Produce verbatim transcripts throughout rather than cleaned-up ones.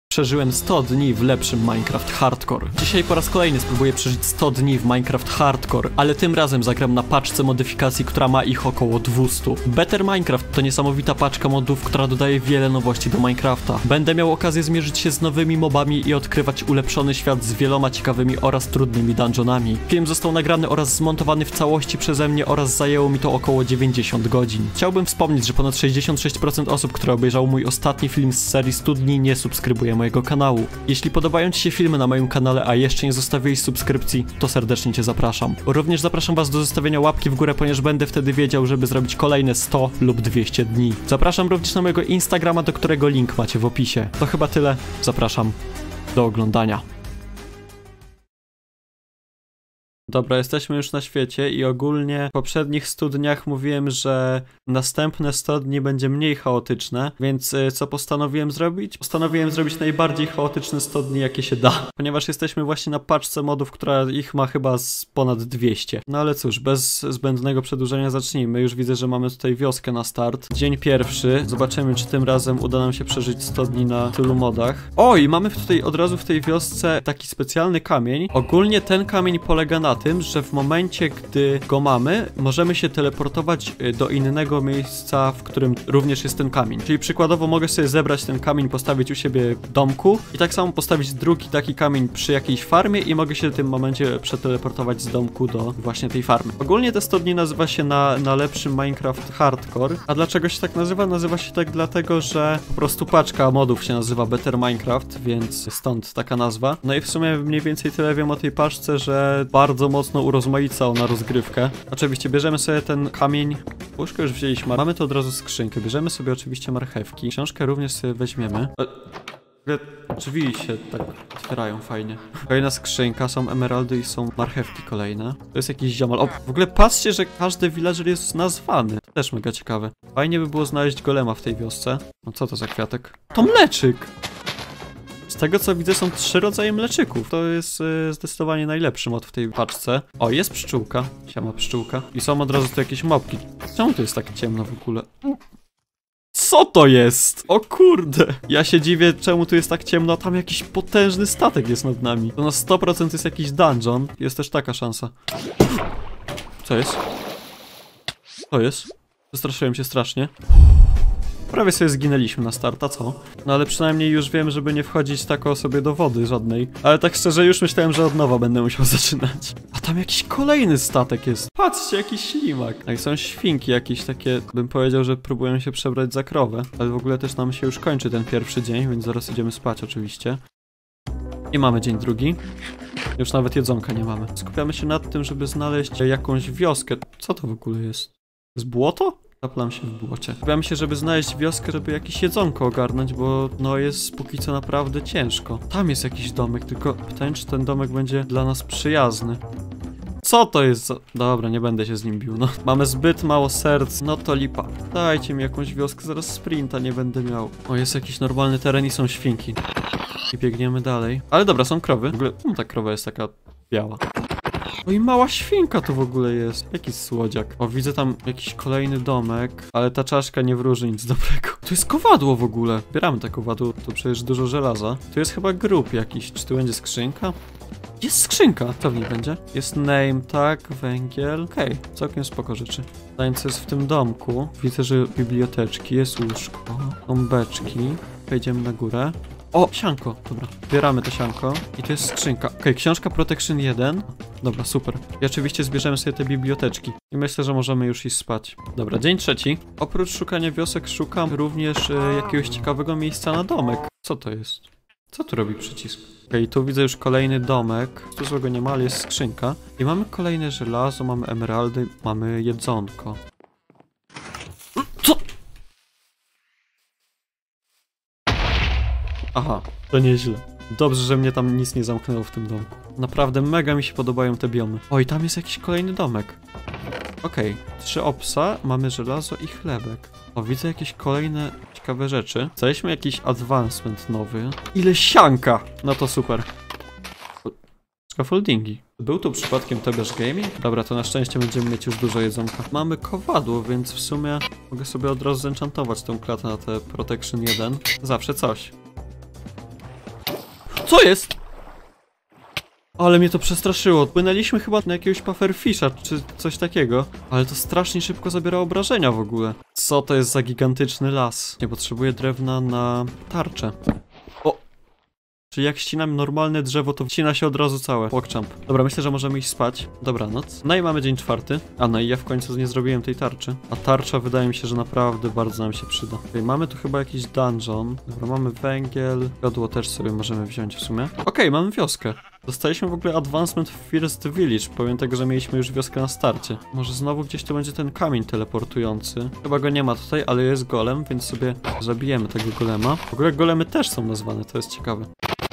Przeżyłem sto dni w lepszym Minecraft Hardcore. Dzisiaj po raz kolejny spróbuję przeżyć sto dni w Minecraft Hardcore, ale tym razem zagram na paczce modyfikacji, która ma ich około dwieście. Better Minecraft to niesamowita paczka modów, która dodaje wiele nowości do Minecrafta. Będę miał okazję zmierzyć się z nowymi mobami i odkrywać ulepszony świat z wieloma ciekawymi oraz trudnymi dungeonami. Film został nagrany oraz zmontowany w całości przeze mnie oraz zajęło mi to około dziewięćdziesiąt godzin. Chciałbym wspomnieć, że ponad sześćdziesiąt sześć procent osób, które obejrzało mój ostatni film z serii stu dni, nie subskrybuje mojego kanału. Jeśli podobają Ci się filmy na moim kanale, a jeszcze nie zostawiłeś subskrypcji, to serdecznie Cię zapraszam. Również zapraszam Was do zostawienia łapki w górę, ponieważ będę wtedy wiedział, żeby zrobić kolejne sto lub dwieście dni. Zapraszam również na mojego Instagrama, do którego link macie w opisie. To chyba tyle. Zapraszam do oglądania. Dobra, jesteśmy już na świecie i ogólnie w poprzednich stu dniach mówiłem, że następne sto dni będzie mniej chaotyczne, więc y, co postanowiłem zrobić? Postanowiłem zrobić najbardziej chaotyczne sto dni, jakie się da, ponieważ jesteśmy właśnie na paczce modów, która ich ma chyba z ponad dwieście. No ale cóż, bez zbędnego przedłużenia zacznijmy. Już widzę, że mamy tutaj wioskę na start. Dzień pierwszy. Zobaczymy, czy tym razem uda nam się przeżyć sto dni na tylu modach. O, i mamy tutaj od razu w tej wiosce taki specjalny kamień. Ogólnie ten kamień polega na tym, że w momencie, gdy go mamy, możemy się teleportować do innego miejsca, w którym również jest ten kamień. Czyli przykładowo mogę sobie zebrać ten kamień, postawić u siebie w domku i tak samo postawić drugi taki kamień przy jakiejś farmie i mogę się w tym momencie przeteleportować z domku do właśnie tej farmy. Ogólnie te sto dni nazywa się na, na lepszym Minecraft Hardcore. A dlaczego się tak nazywa? Nazywa się tak dlatego, że po prostu paczka modów się nazywa Better Minecraft, więc stąd taka nazwa. No i w sumie mniej więcej tyle wiem o tej paczce, że bardzo mocno urozmaica ona rozgrywkę. Oczywiście bierzemy sobie ten kamień. Łóżko już wzięliśmy. Mamy tu od razu skrzynkę. Bierzemy sobie oczywiście marchewki. Książkę również sobie weźmiemy. E, drzwi się tak otwierają fajnie. Kolejna skrzynka, są emeraldy i są marchewki kolejne. To jest jakiś ziomal. O, w ogóle patrzcie, że każdy villager jest nazwany. To też mega ciekawe. Fajnie by było znaleźć golema w tej wiosce. No co to za kwiatek? To mleczyk! Z tego co widzę, są trzy rodzaje mleczyków. To jest y, zdecydowanie najlepszy mod w tej paczce. O, jest pszczółka. Siema pszczółka. I są od razu tu jakieś mopki. Czemu to jest tak ciemno w ogóle? Co to jest? O kurde! Ja się dziwię, czemu tu jest tak ciemno, a tam jakiś potężny statek jest nad nami. To na sto procent jest jakiś dungeon. Jest też taka szansa. Co jest? Co jest? Zastraszyłem się strasznie. Prawie sobie zginęliśmy na start, a co? No ale przynajmniej już wiem, żeby nie wchodzić tako sobie do wody żadnej. Ale tak szczerze już myślałem, że od nowa będę musiał zaczynać. A tam jakiś kolejny statek jest. Patrzcie, jakiś ślimak. No i są świnki jakieś takie, bym powiedział, że próbują się przebrać za krowę. Ale w ogóle też nam się już kończy ten pierwszy dzień, więc zaraz idziemy spać oczywiście. I mamy dzień drugi. Już nawet jedzonka nie mamy. Skupiamy się nad tym, żeby znaleźć jakąś wioskę. Co to w ogóle jest? Z błoto? Zaplam się w błocie. Skupiam się, żeby znaleźć wioskę, żeby jakieś jedzonko ogarnąć, bo no jest póki co naprawdę ciężko. Tam jest jakiś domek, tylko pytanie, czy ten domek będzie dla nas przyjazny. Co to jest za... Dobra, nie będę się z nim bił, no. Mamy zbyt mało serc, no to lipa. Dajcie mi jakąś wioskę, zaraz sprinta nie będę miał. O, jest jakiś normalny teren i są świnki. I biegniemy dalej. Ale dobra, są krowy. W ogóle, no ta krowa jest taka biała. No i mała świnka tu w ogóle jest. Jakiś słodziak. O, widzę tam jakiś kolejny domek, ale ta czaszka nie wróży nic dobrego. Tu jest kowadło w ogóle. Bieramy te kowadło, to przecież dużo żelaza. Tu jest chyba grób jakiś. Czy tu będzie skrzynka? Jest skrzynka. Co w niej będzie? Jest name, tak, węgiel. Okej, okay. Całkiem spoko rzeczy. Zanim co jest w tym domku. Widzę, że biblioteczki, jest łóżko, są beczki. Wejdziemy na górę. O, sianko, dobra, bieramy to sianko i to jest skrzynka. Okej, okay, książka Protection jeden. Dobra, super. I oczywiście zbierzemy sobie te biblioteczki. I myślę, że możemy już iść spać. Dobra, dzień trzeci. Oprócz szukania wiosek szukam również e, jakiegoś ciekawego miejsca na domek. Co to jest? Co tu robi przycisk? Okej, okay, tu widzę już kolejny domek. Tu złego nie ma, ale jest skrzynka. I mamy kolejne żelazo, mamy emeraldy, mamy jedzonko. Co? Aha, to nieźle. Dobrze, że mnie tam nic nie zamknęło w tym domku. Naprawdę mega mi się podobają te biomy. Oj, tam jest jakiś kolejny domek. Okej, okay. Trzy opsa, mamy żelazo i chlebek. O, widzę jakieś kolejne ciekawe rzeczy. Znaleźliśmy jakiś advancement nowy. Ile sianka! No to super. Scaffoldingi. Był tu przypadkiem Tobiasz Gaming? Dobra, to na szczęście będziemy mieć już dużo jedzonka. Mamy kowadło, więc w sumie mogę sobie od razu zenchantować tą klatę na te Protection jeden. Zawsze coś. Co jest? Ale mnie to przestraszyło. Płynęliśmy chyba na jakiegoś pufferfisha, czy coś takiego. Ale to strasznie szybko zabiera obrażenia w ogóle. Co to jest za gigantyczny las? Nie potrzebuję drewna na tarczę. O! Czyli jak ścinam normalne drzewo, to wcina się od razu całe. Pokczamp. Dobra, myślę, że możemy iść spać. Dobranoc. No i mamy dzień czwarty. A no i ja w końcu nie zrobiłem tej tarczy. A tarcza wydaje mi się, że naprawdę bardzo nam się przyda. Okay, mamy tu chyba jakiś dungeon. Dobra, mamy węgiel. Jodło też sobie możemy wziąć w sumie. Okej, okay, mamy wioskę. Dostaliśmy w ogóle advancement w First Village. Powiem tak, że mieliśmy już wioskę na starcie. Może znowu gdzieś tu będzie ten kamień teleportujący. Chyba go nie ma tutaj, ale jest golem, więc sobie zabijemy tego golema. W ogóle golemy też są nazwane, to jest ciekawe.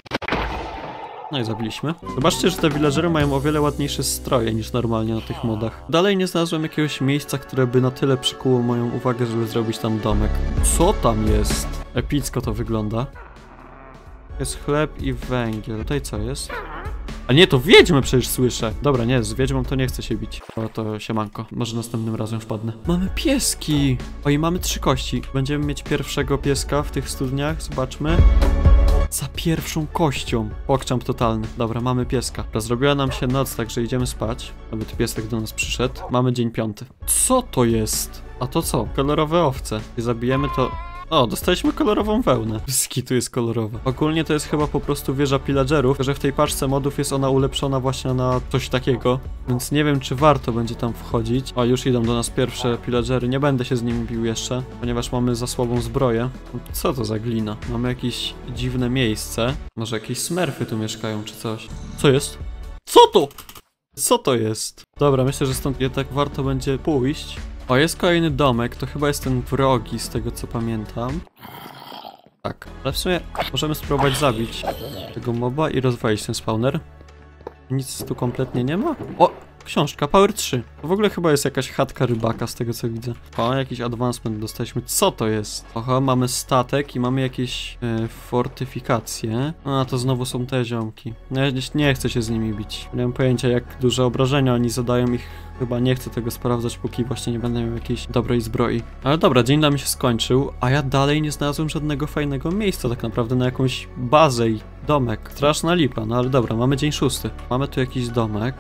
No i zabiliśmy. Zobaczcie, że te villagery mają o wiele ładniejsze stroje niż normalnie na tych modach. Dalej nie znalazłem jakiegoś miejsca, które by na tyle przykuło moją uwagę, żeby zrobić tam domek. Co tam jest? Epicko to wygląda. Jest chleb i węgiel. Tutaj co jest? A nie, to wiedźmę przecież słyszę. Dobra, nie, z wiedźmą to nie chcę się bić. O, to siemanko. Może następnym razem wpadnę. Mamy pieski! O, i mamy trzy kości. Będziemy mieć pierwszego pieska w tych studniach. Zobaczmy. Za pierwszą kością. Pokczamp totalny. Dobra, mamy pieska. Zrobiła nam się noc, także idziemy spać. Aby ten piesek do nas przyszedł. Mamy dzień piąty. Co to jest? A to co? Kolorowe owce. I zabijemy to... O, dostaliśmy kolorową wełnę. Skitu jest kolorowa. Ogólnie to jest chyba po prostu wieża pillagerów, że w tej paczce modów jest ona ulepszona właśnie na coś takiego. Więc nie wiem, czy warto będzie tam wchodzić. O, już idą do nas pierwsze pillagery. Nie będę się z nimi bił jeszcze, ponieważ mamy za słabą zbroję. Co to za glina? Mamy jakieś dziwne miejsce. Może jakieś smurfy tu mieszkają, czy coś. Co jest? Co to? Co to jest? Dobra, myślę, że stąd jednak warto będzie pójść. O, jest kolejny domek, to chyba jest ten wrogi, z tego co pamiętam. Tak, ale w sumie możemy spróbować zabić tego moba i rozwalić ten spawner. Nic tu kompletnie nie ma. O, książka, Power trzy. To w ogóle chyba jest jakaś chatka rybaka, z tego co widzę. O, jakiś advancement dostaliśmy. Co to jest? Oho, mamy statek i mamy jakieś yy, fortyfikacje. A, to znowu są te ziomki. No, ja nie chcę się z nimi bić. Nie mam pojęcia, jak duże obrażenia oni zadają. Ich chyba nie chcę tego sprawdzać, póki właśnie nie będę miał jakiejś dobrej zbroi. Ale dobra, dzień dla mnie się skończył, a ja dalej nie znalazłem żadnego fajnego miejsca tak naprawdę na jakąś bazę i domek. Straszna lipa, no ale dobra, mamy dzień szósty. Mamy tu jakiś domek.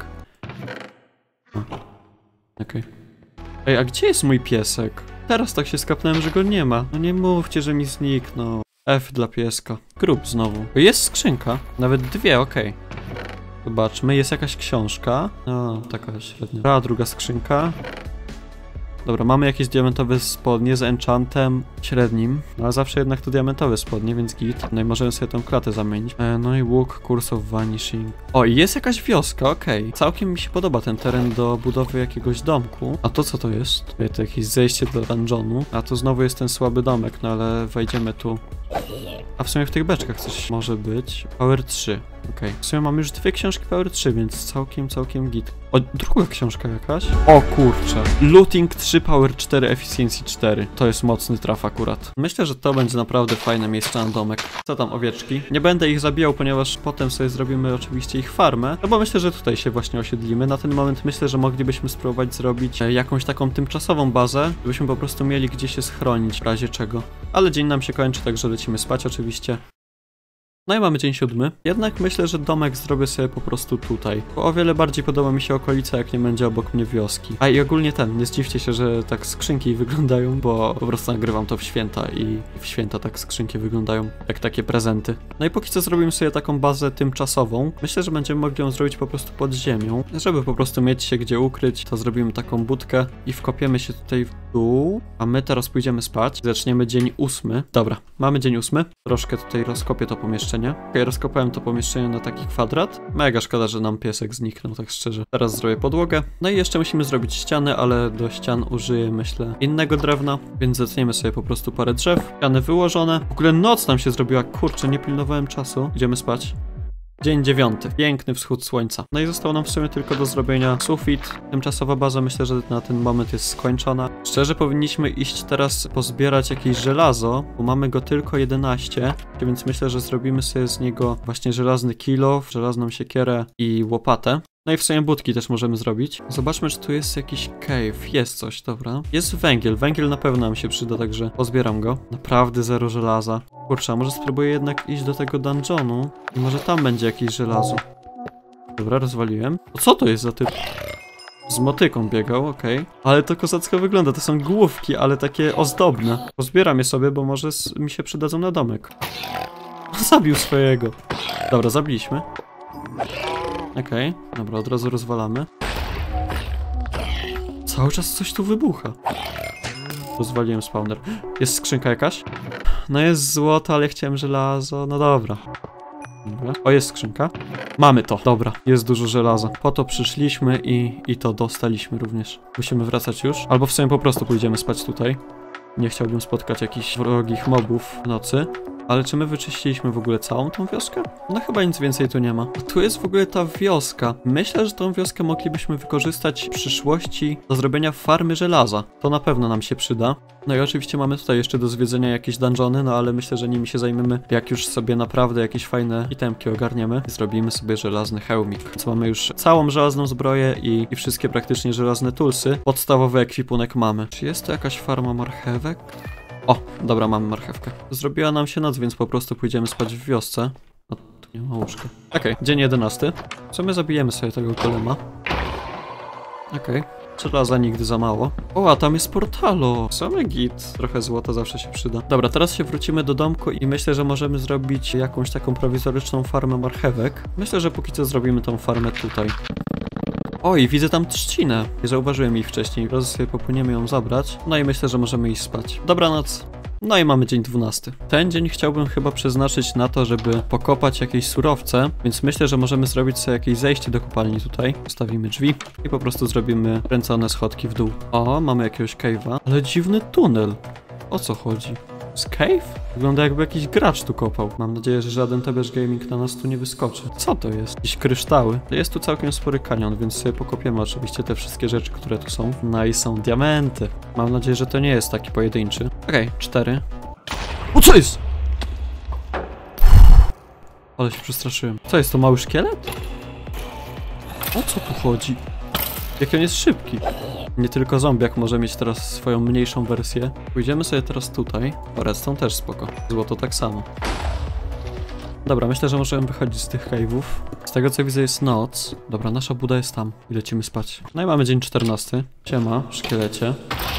Okej. Okay. Ej, a gdzie jest mój piesek? Teraz tak się skapnąłem, że go nie ma. No nie mówcie, że mi zniknął. F dla pieska. Grób znowu. Jest skrzynka. Nawet dwie, okej. Okay. Zobaczmy, jest jakaś książka. No, taka średnia. A, druga skrzynka. Dobra, mamy jakieś diamentowe spodnie z enchantem średnim. No, ale zawsze jednak to diamentowe spodnie, więc git. No i możemy sobie tą klatę zamienić. E, no i łuk, Curse of Vanishing. O, i jest jakaś wioska, okej. Okay. Całkiem mi się podoba ten teren do budowy jakiegoś domku. A to co to jest? Tutaj to jakieś zejście do dungeonu. A tu znowu jest ten słaby domek, no ale wejdziemy tu. A w sumie w tych beczkach coś może być. Power trzy. Okej. Okay. W sumie mamy już dwie książki Power trzy, więc całkiem, całkiem git. O, druga książka jakaś? O kurczę. Looting trzy, Power cztery, Efficiency cztery. To jest mocny traf akurat. Myślę, że to będzie naprawdę fajne miejsce na domek. Co tam, owieczki? Nie będę ich zabijał, ponieważ potem sobie zrobimy oczywiście ich farmę. No bo myślę, że tutaj się właśnie osiedlimy. Na ten moment myślę, że moglibyśmy spróbować zrobić jakąś taką tymczasową bazę, żebyśmy po prostu mieli gdzie się schronić w razie czego. Ale dzień nam się kończy, także lecimy spać oczywiście. No i mamy dzień siódmy. Jednak myślę, że domek zrobię sobie po prostu tutaj. Bo o wiele bardziej podoba mi się okolica, jak nie będzie obok mnie wioski. A i ogólnie ten, nie zdziwcie się, że tak skrzynki wyglądają, bo po prostu nagrywam to w święta i w święta tak skrzynki wyglądają, jak takie prezenty. No i póki co zrobimy sobie taką bazę tymczasową. Myślę, że będziemy mogli ją zrobić po prostu pod ziemią. Żeby po prostu mieć się gdzie ukryć, to zrobimy taką budkę i wkopiemy się tutaj w dół. A my teraz pójdziemy spać. Zaczniemy dzień ósmy. Dobra, mamy dzień ósmy. Troszkę tutaj rozkopię to pomieszczenie. Okej, okay, rozkopałem to pomieszczenie na taki kwadrat. Mega szkoda, że nam piesek zniknął, tak szczerze. Teraz zrobię podłogę. No i jeszcze musimy zrobić ściany, ale do ścian użyję, myślę, innego drewna, więc zetniemy sobie po prostu parę drzew. Ściany wyłożone. W ogóle noc nam się zrobiła, kurczę, nie pilnowałem czasu. Idziemy spać. Dzień dziewiąty. Piękny wschód słońca. No i został nam w sumie tylko do zrobienia sufit. Tymczasowa baza myślę, że na ten moment jest skończona. Szczerze powinniśmy iść teraz pozbierać jakieś żelazo, bo mamy go tylko jedenaście, więc myślę, że zrobimy sobie z niego właśnie żelazny kilof, żelazną siekierę i łopatę. No i w sumie budki też możemy zrobić. Zobaczmy, czy tu jest jakiś cave. Jest coś, dobra. Jest węgiel. Węgiel na pewno nam się przyda, także pozbieram go. Naprawdę zero żelaza. Kurczę, a może spróbuję jednak iść do tego dungeonu i może tam będzie jakieś żelazo. Dobra, rozwaliłem. O, co to jest za typ? Z motyką biegał, okej. Okay. Ale to kozacko wygląda, to są główki, ale takie ozdobne. Pozbieram je sobie, bo może mi się przydadzą na domek. Zabił swojego. Dobra, zabiliśmy. Okej, okay. Dobra, od razu rozwalamy. Cały czas coś tu wybucha. Rozwaliłem spawner. Jest skrzynka jakaś? No jest złoto, ale chciałem żelazo. No dobra. Dobra. O, jest skrzynka. Mamy to. Dobra, jest dużo żelaza. Po to przyszliśmy i, i to dostaliśmy również. Musimy wracać już. Albo w sumie po prostu pójdziemy spać tutaj. Nie chciałbym spotkać jakichś wrogich mobów w nocy. Ale czy my wyczyściliśmy w ogóle całą tą wioskę? No chyba nic więcej tu nie ma. Tu jest w ogóle ta wioska. Myślę, że tą wioskę moglibyśmy wykorzystać w przyszłości do zrobienia farmy żelaza. To na pewno nam się przyda. No i oczywiście mamy tutaj jeszcze do zwiedzenia jakieś dungeony, no ale myślę, że nimi się zajmiemy, jak już sobie naprawdę jakieś fajne itemki ogarniemy. I zrobimy sobie żelazny hełmik. Więc mamy już całą żelazną zbroję i, i wszystkie praktycznie żelazne toolsy. Podstawowy ekwipunek mamy. Czy jest to jakaś farma marchewek? O, dobra, mamy marchewkę. Zrobiła nam się noc, więc po prostu pójdziemy spać w wiosce. O, tu nie ma łóżka. Okej, okay, dzień jedenasty. Co my zabijemy sobie tego golema? Okej. Okay. Żelaza nigdy za mało. O, a tam jest portalo. Same git. Trochę złota zawsze się przyda. Dobra, teraz się wrócimy do domku i myślę, że możemy zrobić jakąś taką prowizoryczną farmę marchewek. Myślę, że póki co zrobimy tą farmę tutaj. Oj, widzę tam trzcinę. Nie zauważyłem jej wcześniej. Teraz sobie popłyniemy ją zabrać. No i myślę, że możemy iść spać. Dobranoc. No i mamy dzień dwunasty. Ten dzień chciałbym chyba przeznaczyć na to, żeby pokopać jakieś surowce, więc myślę, że możemy zrobić sobie jakieś zejście do kopalni tutaj. Postawimy drzwi i po prostu zrobimy kręcone schodki w dół. O, mamy jakiegoś cave'a. Ale dziwny tunel. O co chodzi? Z cave? Wygląda jakby jakiś gracz tu kopał. Mam nadzieję, że żaden Tebeż Gaming na nas tu nie wyskoczy. Co to jest? Jakieś kryształy. Jest tu całkiem spory kanion, więc sobie pokopiemy oczywiście te wszystkie rzeczy, które tu są. No i są diamenty. Mam nadzieję, że to nie jest taki pojedynczy. Okej, okay, cztery. O, co jest? Ale się przestraszyłem. Co jest to, mały szkielet? O co tu chodzi? Jaki on jest szybki. Nie tylko zombiak może mieć teraz swoją mniejszą wersję. Pójdziemy sobie teraz tutaj. O, redstone też spoko. Złoto tak samo. Dobra, myślę, że możemy wychodzić z tych cave'ów. Z tego co widzę jest noc. Dobra, nasza buda jest tam. I lecimy spać. No i mamy dzień czternasty. Siema, szkielecie.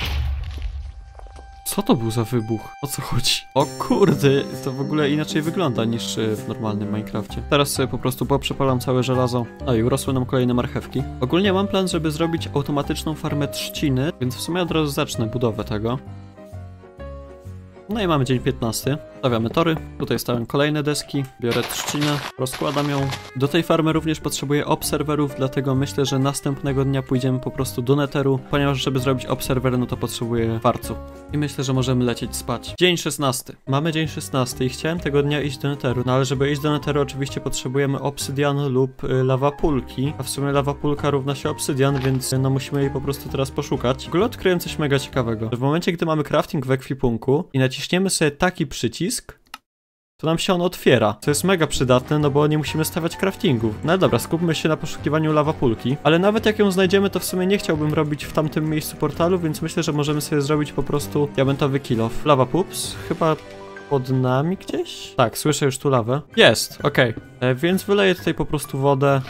Co to był za wybuch? O co chodzi? O kurde, to w ogóle inaczej wygląda niż w normalnym Minecrafcie. Teraz sobie po prostu poprzepalam całe żelazo. No i urosły nam kolejne marchewki. Ogólnie mam plan, żeby zrobić automatyczną farmę trzciny, więc w sumie od razu zacznę budowę tego. No i mamy dzień piętnasty. Stawiamy tory. Tutaj stawiam kolejne deski. Biorę trzcinę, rozkładam ją. Do tej farmy również potrzebuję obserwerów, dlatego myślę, że następnego dnia pójdziemy po prostu do netheru, ponieważ żeby zrobić obserwer, no to potrzebuję kwarcu. I myślę, że możemy lecieć spać. Dzień szesnasty. Mamy dzień szesnasty i chciałem tego dnia iść do netheru, no ale żeby iść do netheru oczywiście potrzebujemy obsydian lub y, lawapulki, a w sumie lawapulka równa się obsydian, więc no musimy jej po prostu teraz poszukać. W ogóle odkryłem coś mega ciekawego. W momencie, gdy mamy crafting w ekwipunku i naciśniemy sobie taki przycisk, to nam się on otwiera, co jest mega przydatne, no bo nie musimy stawiać craftingów. No dobra, skupmy się na poszukiwaniu lawapulki, ale nawet jak ją znajdziemy, to w sumie nie chciałbym robić w tamtym miejscu portalu, więc myślę, że możemy sobie zrobić po prostu diamentowy kill off. Lava pups, chyba pod nami gdzieś? Tak, słyszę już tu lawę. Jest, okej, okay. e, więc wyleję tutaj po prostu wodę.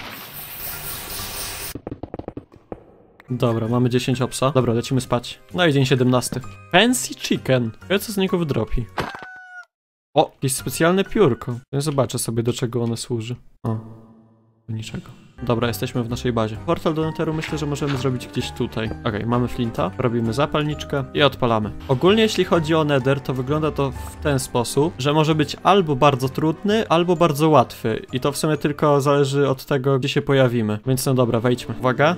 Dobra, mamy dziesięć obsa. Dobra, lecimy spać. No i dzień siedemnasty. Fancy chicken. Ja co z niego wydropi? O, jakieś specjalne piórko. Ja zobaczę sobie, do czego one służy. O, do niczego. Dobra, jesteśmy w naszej bazie. Portal do netheru myślę, że możemy zrobić gdzieś tutaj. Okej, okay, mamy flinta, robimy zapalniczkę i odpalamy. Ogólnie jeśli chodzi o nether, to wygląda to w ten sposób, że może być albo bardzo trudny, albo bardzo łatwy. I to w sumie tylko zależy od tego, gdzie się pojawimy. Więc no dobra, wejdźmy. Uwaga.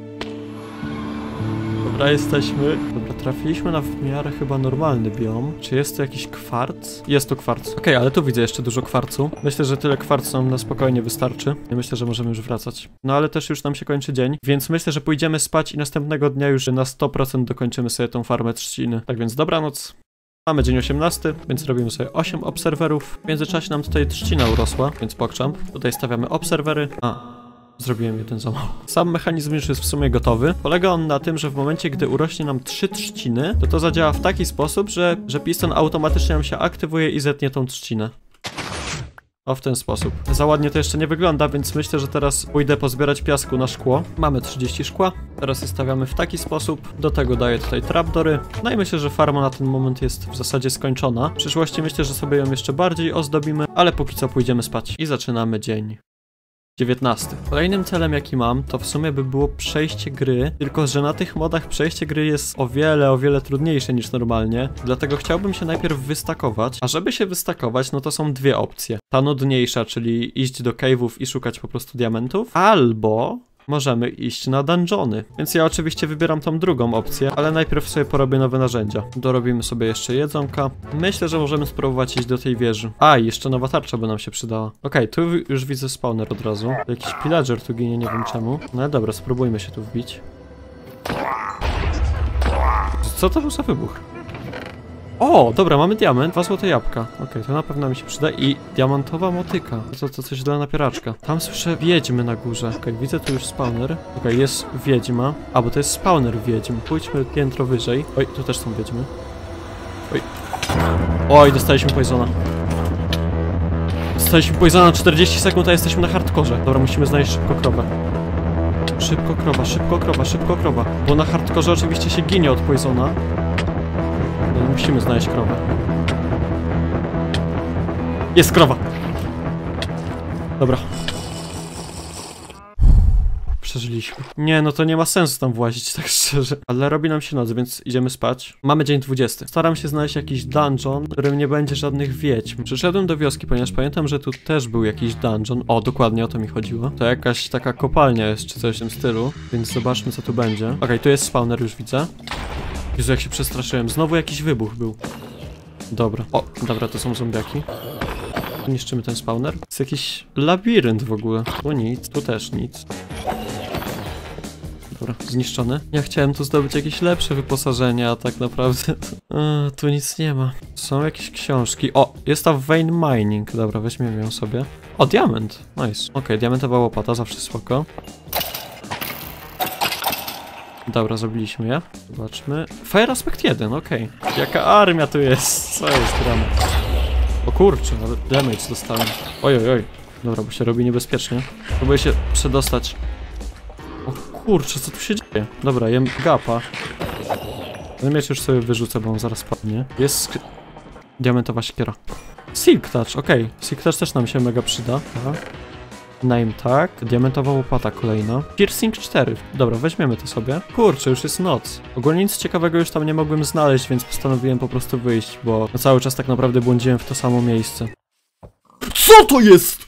Dobra, jesteśmy. Dobra, trafiliśmy na w miarę chyba normalny biom. Czy jest tu jakiś kwarc? Jest tu kwarc. Okej, okay, ale tu widzę jeszcze dużo kwarcu. Myślę, że tyle kwarcu nam na spokojnie wystarczy. I myślę, że możemy już wracać. No ale też już nam się kończy dzień, więc myślę, że pójdziemy spać i następnego dnia już na sto procent dokończymy sobie tą farmę trzciny. Tak więc dobranoc. Mamy dzień osiemnasty, więc robimy sobie osiem obserwerów. W międzyczasie nam tutaj trzcina urosła, więc pokrzamp. Tutaj stawiamy obserwery. A. Zrobiłem jeden za mało. Sam mechanizm już jest w sumie gotowy. Polega on na tym, że w momencie, gdy urośnie nam trzy trzciny, to to zadziała w taki sposób, że, że piston automatycznie nam się aktywuje i zetnie tą trzcinę. O, w ten sposób. Za ładnie to jeszcze nie wygląda, więc myślę, że teraz pójdę pozbierać piasku na szkło. Mamy trzydzieści szkła. Teraz je stawiamy w taki sposób. Do tego daję tutaj trapdory. No i myślę, że farma na ten moment jest w zasadzie skończona. W przyszłości myślę, że sobie ją jeszcze bardziej ozdobimy, ale póki co pójdziemy spać. I zaczynamy dzień dziewiętnasty. Kolejnym celem, jaki mam, to w sumie by było przejście gry, tylko że na tych modach przejście gry jest o wiele, o wiele trudniejsze niż normalnie, dlatego chciałbym się najpierw wystakować, a żeby się wystakować, no to są dwie opcje. Ta nudniejsza, czyli iść do cave'ów i szukać po prostu diamentów, albo możemy iść na dungeony. Więc ja oczywiście wybieram tą drugą opcję, ale najpierw sobie porobię nowe narzędzia. Dorobimy sobie jeszcze jedzonka. Myślę, że możemy spróbować iść do tej wieży. A, i jeszcze nowa tarcza by nam się przydała. Okej, okay, tu już widzę spawner od razu. Jakiś pillager tu ginie, nie wiem czemu. No ale dobra, spróbujmy się tu wbić. Co to był za wybuch? O, dobra, mamy diament, dwa złote jabłka. Okej, okay, to na pewno mi się przyda. I diamantowa motyka. To, to coś dla napieraczka. Tam słyszę wiedźmy na górze. Okej, okay, widzę tu już spawner. Okej, okay, jest wiedźma. A, bo to jest spawner wiedźm. Pójdźmy piętro wyżej. Oj, tu też są wiedźmy. Oj. Oj, dostaliśmy poisona. Dostaliśmy poisona na czterdzieści sekund, a jesteśmy na hardkorze. Dobra, musimy znaleźć szybko krowę. Szybko krowa, szybko krowa, szybko krowa. Bo na hardkorze oczywiście się ginie od poisona. Musimy znaleźć krowę. Jest krowa! Dobra. Przeżyliśmy. Nie, no to nie ma sensu tam włazić, tak szczerze. Ale robi nam się noc, więc idziemy spać. Mamy dzień dwudziesty. Staram się znaleźć jakiś dungeon, w którym nie będzie żadnych wiedźm. Przyszedłem do wioski, ponieważ pamiętam, że tu też był jakiś dungeon. O, dokładnie o to mi chodziło. To jakaś taka kopalnia jest, czy coś w tym stylu. Więc zobaczmy, co tu będzie. Okej, okay, tu jest spawner, już widzę. Jezu, jak się przestraszyłem. Znowu jakiś wybuch był. Dobra. O, dobra, to są zombiaki. Niszczymy ten spawner. Jest jakiś labirynt w ogóle. Tu nic, tu też nic. Dobra, zniszczony. Ja chciałem tu zdobyć jakieś lepsze wyposażenie, a tak naprawdę... Eee, tu nic nie ma. Są jakieś książki. O, jest ta vein mining. Dobra, weźmiemy ją sobie. O, diament. Nice. Okej, okay, diamentowa łopata, zawsze spoko. Dobra, zrobiliśmy je. Zobaczmy. Fire Aspect jeden, okej. Okay. Jaka armia tu jest? Co jest grane? O kurczę, ale damage dostałem. Oj, oj, oj. Dobra, bo się robi niebezpiecznie. Próbuję się przedostać. O kurczę, co tu się dzieje? Dobra, jem gapa. Ten miecz już sobie wyrzucę, bo on zaraz padnie. Jest diamentowa siekiera. Silk Touch, okej. Okay. Silk Touch też nam się mega przyda. Aha. Name tag, diamentowa łopata kolejna. Piercing cztery. Dobra, weźmiemy to sobie. Kurczę, już jest noc. Ogólnie nic ciekawego już tam nie mogłem znaleźć, więc postanowiłem po prostu wyjść, bo cały czas tak naprawdę błądziłem w to samo miejsce. Co to jest?!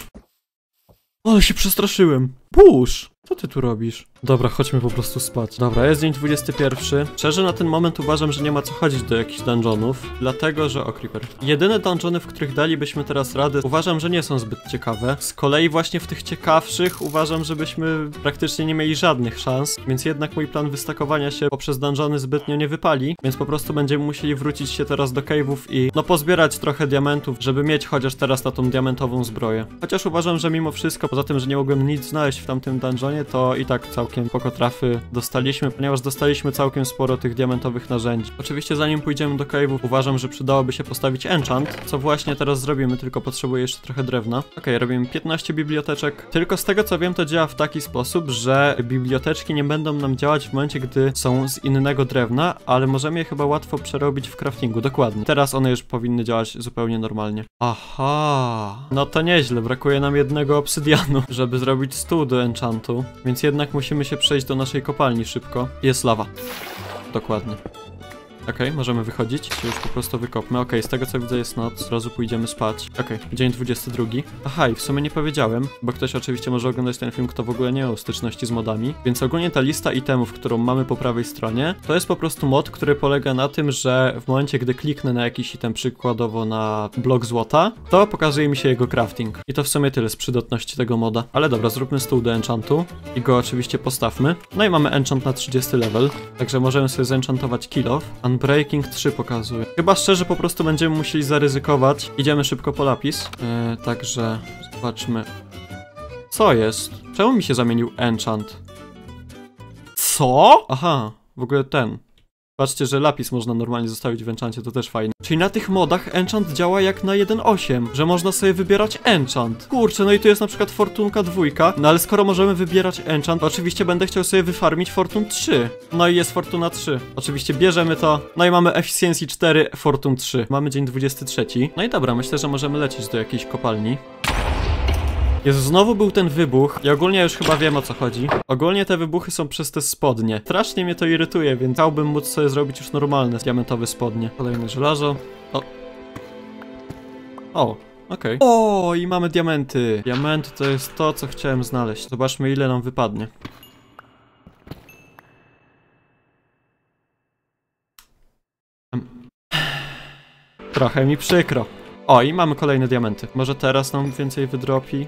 Ale się przestraszyłem. Burz! Co ty tu robisz? Dobra, chodźmy po prostu spać. Dobra, jest dzień dwudziesty pierwszy. Szczerze, na ten moment uważam, że nie ma co chodzić do jakichś dungeonów, dlatego, że... O, creeper. Jedyne dungeony, w których dalibyśmy teraz radę, uważam, że nie są zbyt ciekawe. Z kolei właśnie w tych ciekawszych uważam, żebyśmy praktycznie nie mieli żadnych szans, więc jednak mój plan wystakowania się poprzez dungeony zbytnio nie wypali, więc po prostu będziemy musieli wrócić się teraz do cave'ów i no pozbierać trochę diamentów, żeby mieć chociaż teraz na tą diamentową zbroję. Chociaż uważam, że mimo wszystko, poza tym, że nie mogłem nic znaleźć w tamtym dungeonie, to i tak całkiem spoko trafy dostaliśmy, ponieważ dostaliśmy całkiem sporo tych diamentowych narzędzi. Oczywiście zanim pójdziemy do cave'ów, uważam, że przydałoby się postawić enchant, co właśnie teraz zrobimy, tylko potrzebuję jeszcze trochę drewna. Okej, okay, robimy piętnaście biblioteczek. Tylko z tego co wiem, to działa w taki sposób, że biblioteczki nie będą nam działać w momencie, gdy są z innego drewna, ale możemy je chyba łatwo przerobić w craftingu, dokładnie. Teraz one już powinny działać zupełnie normalnie. Aha, no to nieźle, brakuje nam jednego obsydianu, żeby zrobić stół do enchantu, więc jednak musimy się przejść do naszej kopalni szybko. Jest lawa. Dokładnie. Okej, okay, możemy wychodzić, czy już po prostu wykopmy. Okej, okay, z tego co widzę jest noc, od razu pójdziemy spać. Okej, okay, dzień dwudziesty drugi. Aha, i w sumie nie powiedziałem, bo ktoś oczywiście może oglądać ten film, kto w ogóle nie miał styczności z modami. Więc ogólnie ta lista itemów, którą mamy po prawej stronie, to jest po prostu mod, który polega na tym, że w momencie, gdy kliknę na jakiś item, przykładowo na blok złota, to pokazuje mi się jego crafting. I to w sumie tyle z przydatności tego moda. Ale dobra, zróbmy stół do enchantu i go oczywiście postawmy. No i mamy enchant na trzydziesty level, także możemy sobie zenchantować kill off. Unbreaking trzy pokazuje. Chyba szczerze po prostu będziemy musieli zaryzykować. Idziemy szybko po lapis. Yy, także zobaczmy. Co jest? Czemu mi się zamienił enchant? Co? Aha, w ogóle ten. Patrzcie, że lapis można normalnie zostawić w enchancie, to też fajne. Czyli na tych modach enchant działa jak na jeden osiem, że można sobie wybierać enchant. Kurczę, no i tu jest na przykład fortunka dwójka, no ale skoro możemy wybierać enchant, to oczywiście będę chciał sobie wyfarmić fortun trzy. No i jest fortuna trzy. Oczywiście bierzemy to, no i mamy efficiency cztery, fortun trzy. Mamy dzień dwudziesty trzeci. No i dobra, myślę, że możemy lecieć do jakiejś kopalni. Jest, znowu był ten wybuch i ogólnie już chyba wiem, o co chodzi. Ogólnie te wybuchy są przez te spodnie. Strasznie mnie to irytuje, więc chciałbym móc sobie zrobić już normalne diamentowe spodnie. Kolejne żelazo. O. O, okej. Okay. O, i mamy diamenty. Diamenty to jest to, co chciałem znaleźć. Zobaczmy, ile nam wypadnie. Trochę mi przykro. O, i mamy kolejne diamenty. Może teraz nam więcej wydropi.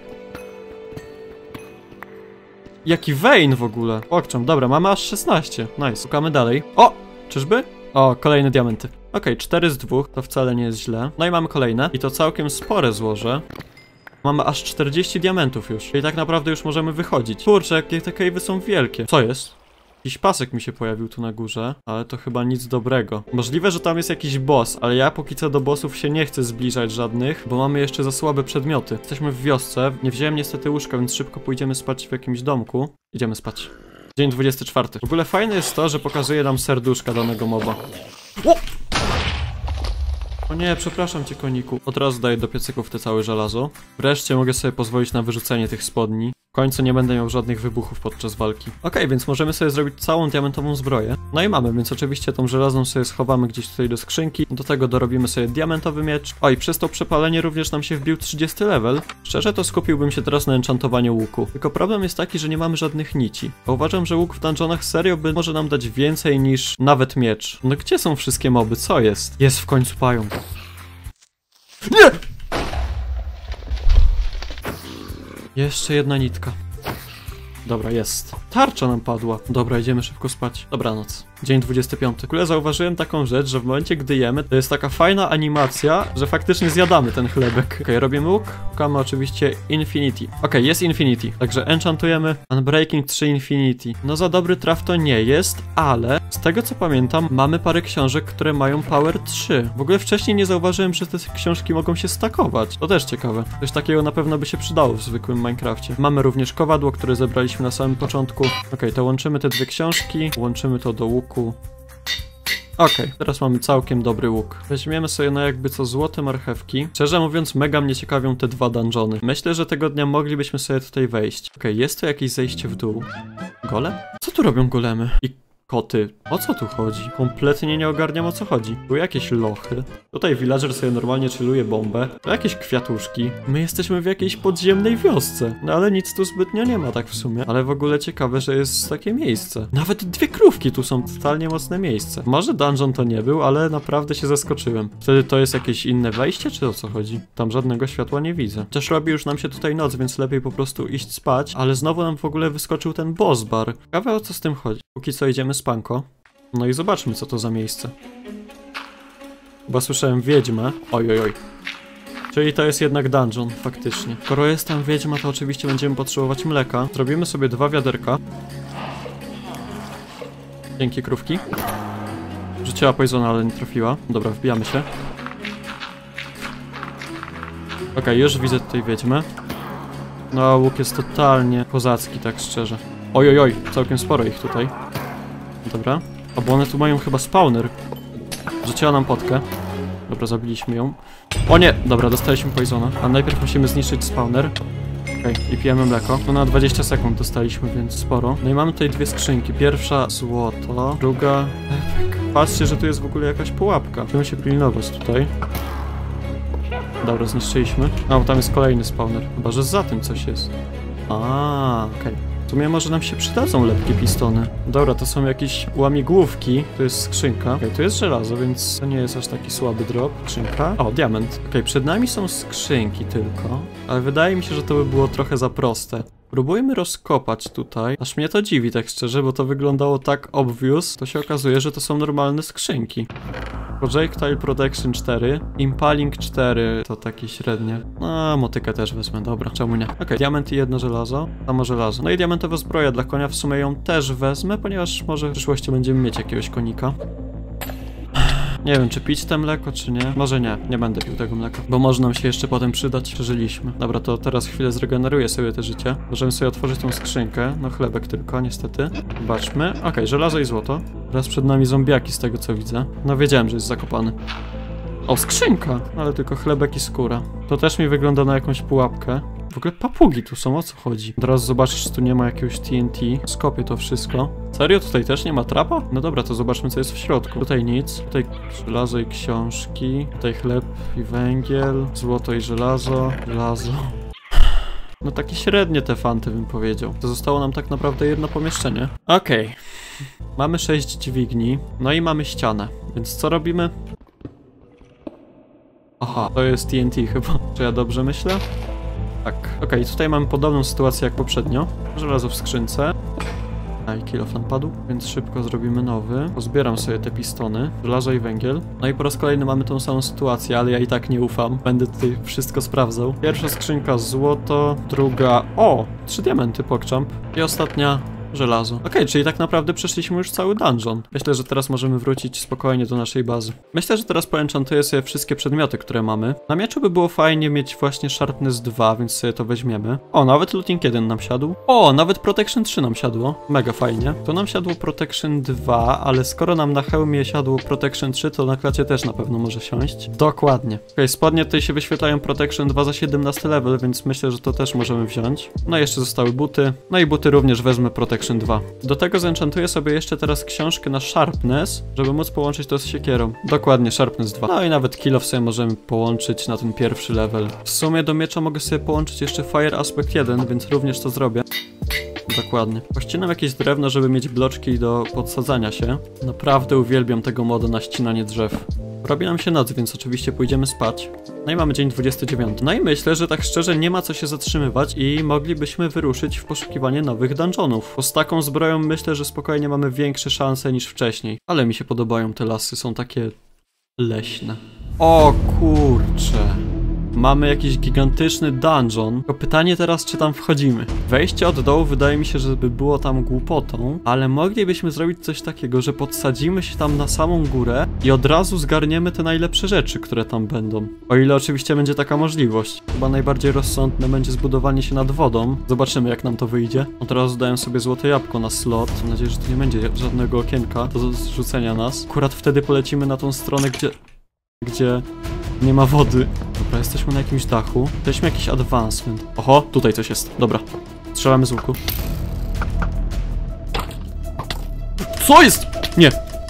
Jaki vein w ogóle? Pokczam, dobra, mamy aż szesnaście. Nice. Szukamy dalej. O! Czyżby? O, kolejne diamenty. Okej, okay, cztery z dwóch, to wcale nie jest źle. No i mamy kolejne. I to całkiem spore złoże. Mamy aż czterdzieści diamentów już. Czyli tak naprawdę już możemy wychodzić. Kurczę, jakie te cave'y są wielkie. Co jest? Jakiś pasek mi się pojawił tu na górze, ale to chyba nic dobrego. Możliwe, że tam jest jakiś boss, ale ja póki co do bossów się nie chcę zbliżać żadnych, bo mamy jeszcze za słabe przedmioty. Jesteśmy w wiosce, nie wziąłem niestety łóżka, więc szybko pójdziemy spać w jakimś domku. Idziemy spać. Dzień dwudziesty czwarty. W ogóle fajne jest to, że pokazuje nam serduszka danego moba. O! O nie, przepraszam cię, koniku. Od razu daję do piecyków te całe żelazo. Wreszcie mogę sobie pozwolić na wyrzucenie tych spodni. W końcu nie będę miał żadnych wybuchów podczas walki. Okej, okay, więc możemy sobie zrobić całą diamentową zbroję. No i mamy, więc oczywiście tą żelazną sobie schowamy gdzieś tutaj do skrzynki. Do tego dorobimy sobie diamentowy miecz. O, i przez to przepalenie również nam się wbił trzydziesty level. Szczerze to skupiłbym się teraz na enchantowaniu łuku. Tylko problem jest taki, że nie mamy żadnych nici. A uważam, że łuk w dungeonach serio by może nam dać więcej niż nawet miecz. No gdzie są wszystkie moby? Co jest? Jest w końcu pająk. Nie! Jeszcze jedna nitka. Dobra, jest. Tarcza nam padła. Dobra, idziemy szybko spać. Dobranoc. Dzień dwudziesty piąty. W ogóle zauważyłem taką rzecz, że w momencie, gdy jemy, to jest taka fajna animacja, że faktycznie zjadamy ten chlebek. Okej, okay, robimy łuk. Szukamy oczywiście Infinity. Okej, okay, jest Infinity. Także enchantujemy Unbreaking trzy Infinity. No za dobry traf to nie jest, ale z tego co pamiętam, mamy parę książek, które mają Power trzy. W ogóle wcześniej nie zauważyłem, że te książki mogą się stakować. To też ciekawe. Coś takiego na pewno by się przydało w zwykłym Minecrafcie. Mamy również kowadło, które zebraliśmy na samym początku. Okej, okay, to łączymy te dwie książki. Łączymy to do łuku. Okej, okay, teraz mamy całkiem dobry łuk. Weźmiemy sobie na jakby co złote marchewki. Szczerze mówiąc, mega mnie ciekawią te dwa dungeony. Myślę, że tego dnia moglibyśmy sobie tutaj wejść. Okej, okay, jest to jakieś zejście w dół. Golem? Co tu robią golemy? I koty. O co tu chodzi? Kompletnie nie ogarniam, o co chodzi. Tu jakieś lochy. Tutaj villager sobie normalnie chilluje bombę. Tu jakieś kwiatuszki. My jesteśmy w jakiejś podziemnej wiosce. No ale nic tu zbytnio nie ma tak w sumie. Ale w ogóle ciekawe, że jest takie miejsce. Nawet dwie krówki tu są. Totalnie mocne miejsce. Może dungeon to nie był, ale naprawdę się zaskoczyłem. Wtedy to jest jakieś inne wejście, czy o co chodzi? Tam żadnego światła nie widzę. Też robi już nam się tutaj noc, więc lepiej po prostu iść spać. Ale znowu nam w ogóle wyskoczył ten boss bar. Ciekawe, o co z tym chodzi. Póki co idziemy spanko. No i zobaczmy, co to za miejsce. Bo słyszałem wiedźmę. Oj, oj, oj. Czyli to jest jednak dungeon, faktycznie. Skoro jest tam wiedźma, to oczywiście będziemy potrzebować mleka. Zrobimy sobie dwa wiaderka. Dzięki, krówki. Rzuciła poisona, ale nie trafiła. Dobra, wbijamy się. Okej, okay, już widzę tutaj wiedźmę. No, łuk jest totalnie kozacki, tak szczerze. Oj, oj, oj, całkiem sporo ich tutaj. Dobra. A bo one tu mają chyba spawner. Rzuciła nam potkę. Dobra, zabiliśmy ją. O nie! Dobra, dostaliśmy poisona. A najpierw musimy zniszczyć spawner. Okej, okay, i pijemy mleko. No na dwadzieścia sekund dostaliśmy, więc sporo. No i mamy tutaj dwie skrzynki. Pierwsza złoto, druga epek. Patrzcie, że tu jest w ogóle jakaś pułapka. Musimy się pilnować tutaj. Dobra, zniszczyliśmy. A, bo tam jest kolejny spawner. Chyba, że za tym coś jest. A, okej. Okay. W sumie może nam się przydadzą lepkie pistony. Dobra, to są jakieś łamigłówki. Tu jest skrzynka. Okej, okay, tu jest żelazo, więc to nie jest aż taki słaby drop. Skrzynka. O, diament. Okej, okay, przed nami są skrzynki tylko. Ale wydaje mi się, że to by było trochę za proste. Próbujmy rozkopać tutaj. Aż mnie to dziwi, tak szczerze, bo to wyglądało tak obvious. To się okazuje, że to są normalne skrzynki. Projectile Protection cztery, Impaling cztery, to takie średnie. No, motykę też wezmę, dobra, czemu nie? Okej, okay, diament i jedno żelazo, samo żelazo. No i diamentowa zbroja dla konia, w sumie ją też wezmę, ponieważ może w przyszłości będziemy mieć jakiegoś konika. Nie wiem, czy pić te mleko, czy nie. Może nie, nie będę pił tego mleka, bo może nam się jeszcze potem przydać. Przeżyliśmy. Dobra, to teraz chwilę zregeneruję sobie te życie. Możemy sobie otworzyć tą skrzynkę. No chlebek tylko, niestety. Zobaczmy. Okej, okay, żelazo i złoto. Teraz przed nami zombiaki z tego, co widzę. No wiedziałem, że jest zakopany. O, skrzynka! Ale tylko chlebek i skóra. To też mi wygląda na jakąś pułapkę. W ogóle papugi tu są, o co chodzi? Teraz zobaczysz, czy tu nie ma jakiegoś T N T. Skopię to wszystko. Serio? Tutaj też nie ma trapa? No dobra, to zobaczmy, co jest w środku. Tutaj nic. Tutaj żelazo i książki. Tutaj chleb i węgiel. Złoto i żelazo. Żelazo. No takie średnie te fanty, bym powiedział. To zostało nam tak naprawdę jedno pomieszczenie. Okej. Okay. Mamy sześć dźwigni. No i mamy ścianę. Więc co robimy? Aha, to jest T N T chyba. Czy ja dobrze myślę? Tak. Okej, okay, tutaj mamy podobną sytuację jak poprzednio. Żelazo w skrzynce. A i kilof nam padł, więc szybko zrobimy nowy. Pozbieram sobie te pistony, żelazo i węgiel. No i po raz kolejny mamy tą samą sytuację, ale ja i tak nie ufam. Będę tutaj wszystko sprawdzał. Pierwsza skrzynka złoto, druga... O! Trzy diamenty, pokczamp. I ostatnia... żelazo. Okej, okay, czyli tak naprawdę przeszliśmy już cały dungeon. Myślę, że teraz możemy wrócić spokojnie do naszej bazy. Myślę, że teraz poenchantuję sobie wszystkie przedmioty, które mamy. Na mieczu by było fajnie mieć właśnie Sharpness dwa, więc sobie to weźmiemy. O, nawet Looting jeden nam siadł. O, nawet Protection trzy nam siadło. Mega fajnie. To nam siadło Protection dwa, ale skoro nam na hełmie siadło Protection trzy, to na klacie też na pewno może siąść. Dokładnie. Okej, okay, spodnie tutaj się wyświetlają Protection dwa za siedemnasty level, więc myślę, że to też możemy wziąć. No i jeszcze zostały buty. No i buty również wezmę Protection dwa. Do tego zenchantuję sobie jeszcze teraz książkę na Sharpness, żeby móc połączyć to z siekierą. Dokładnie, Sharpness dwa. No i nawet kill off sobie możemy połączyć na ten pierwszy level. W sumie do miecza mogę sobie połączyć jeszcze Fire Aspect jeden, więc również to zrobię. Dokładnie. Pościnam jakieś drewno, żeby mieć bloczki do podsadzania się. Naprawdę uwielbiam tego moda na ścinanie drzew. Robi nam się noc, więc oczywiście pójdziemy spać. No i mamy dzień dwudziesty dziewiąty. No i myślę, że tak szczerze nie ma co się zatrzymywać i moglibyśmy wyruszyć w poszukiwanie nowych dungeonów. Bo z taką zbroją myślę, że spokojnie mamy większe szanse niż wcześniej. Ale mi się podobają te lasy, są takie leśne. O kurcze. Mamy jakiś gigantyczny dungeon. Tylko pytanie teraz, czy tam wchodzimy. Wejście od dołu wydaje mi się, żeby było tam głupotą, ale moglibyśmy zrobić coś takiego, że podsadzimy się tam na samą górę i od razu zgarniemy te najlepsze rzeczy, które tam będą. O ile oczywiście będzie taka możliwość. Chyba najbardziej rozsądne będzie zbudowanie się nad wodą. Zobaczymy, jak nam to wyjdzie. Od razu daję sobie złote jabłko na slot. Mam nadzieję, że tu nie będzie żadnego okienka do zrzucenia nas. Akurat wtedy polecimy na tą stronę, gdzie... gdzie... nie ma wody. Dobra, jesteśmy na jakimś dachu. Weźmy jakiś advancement. Oho, tutaj coś jest. Dobra. Strzelamy z łuku. Co jest? Nie.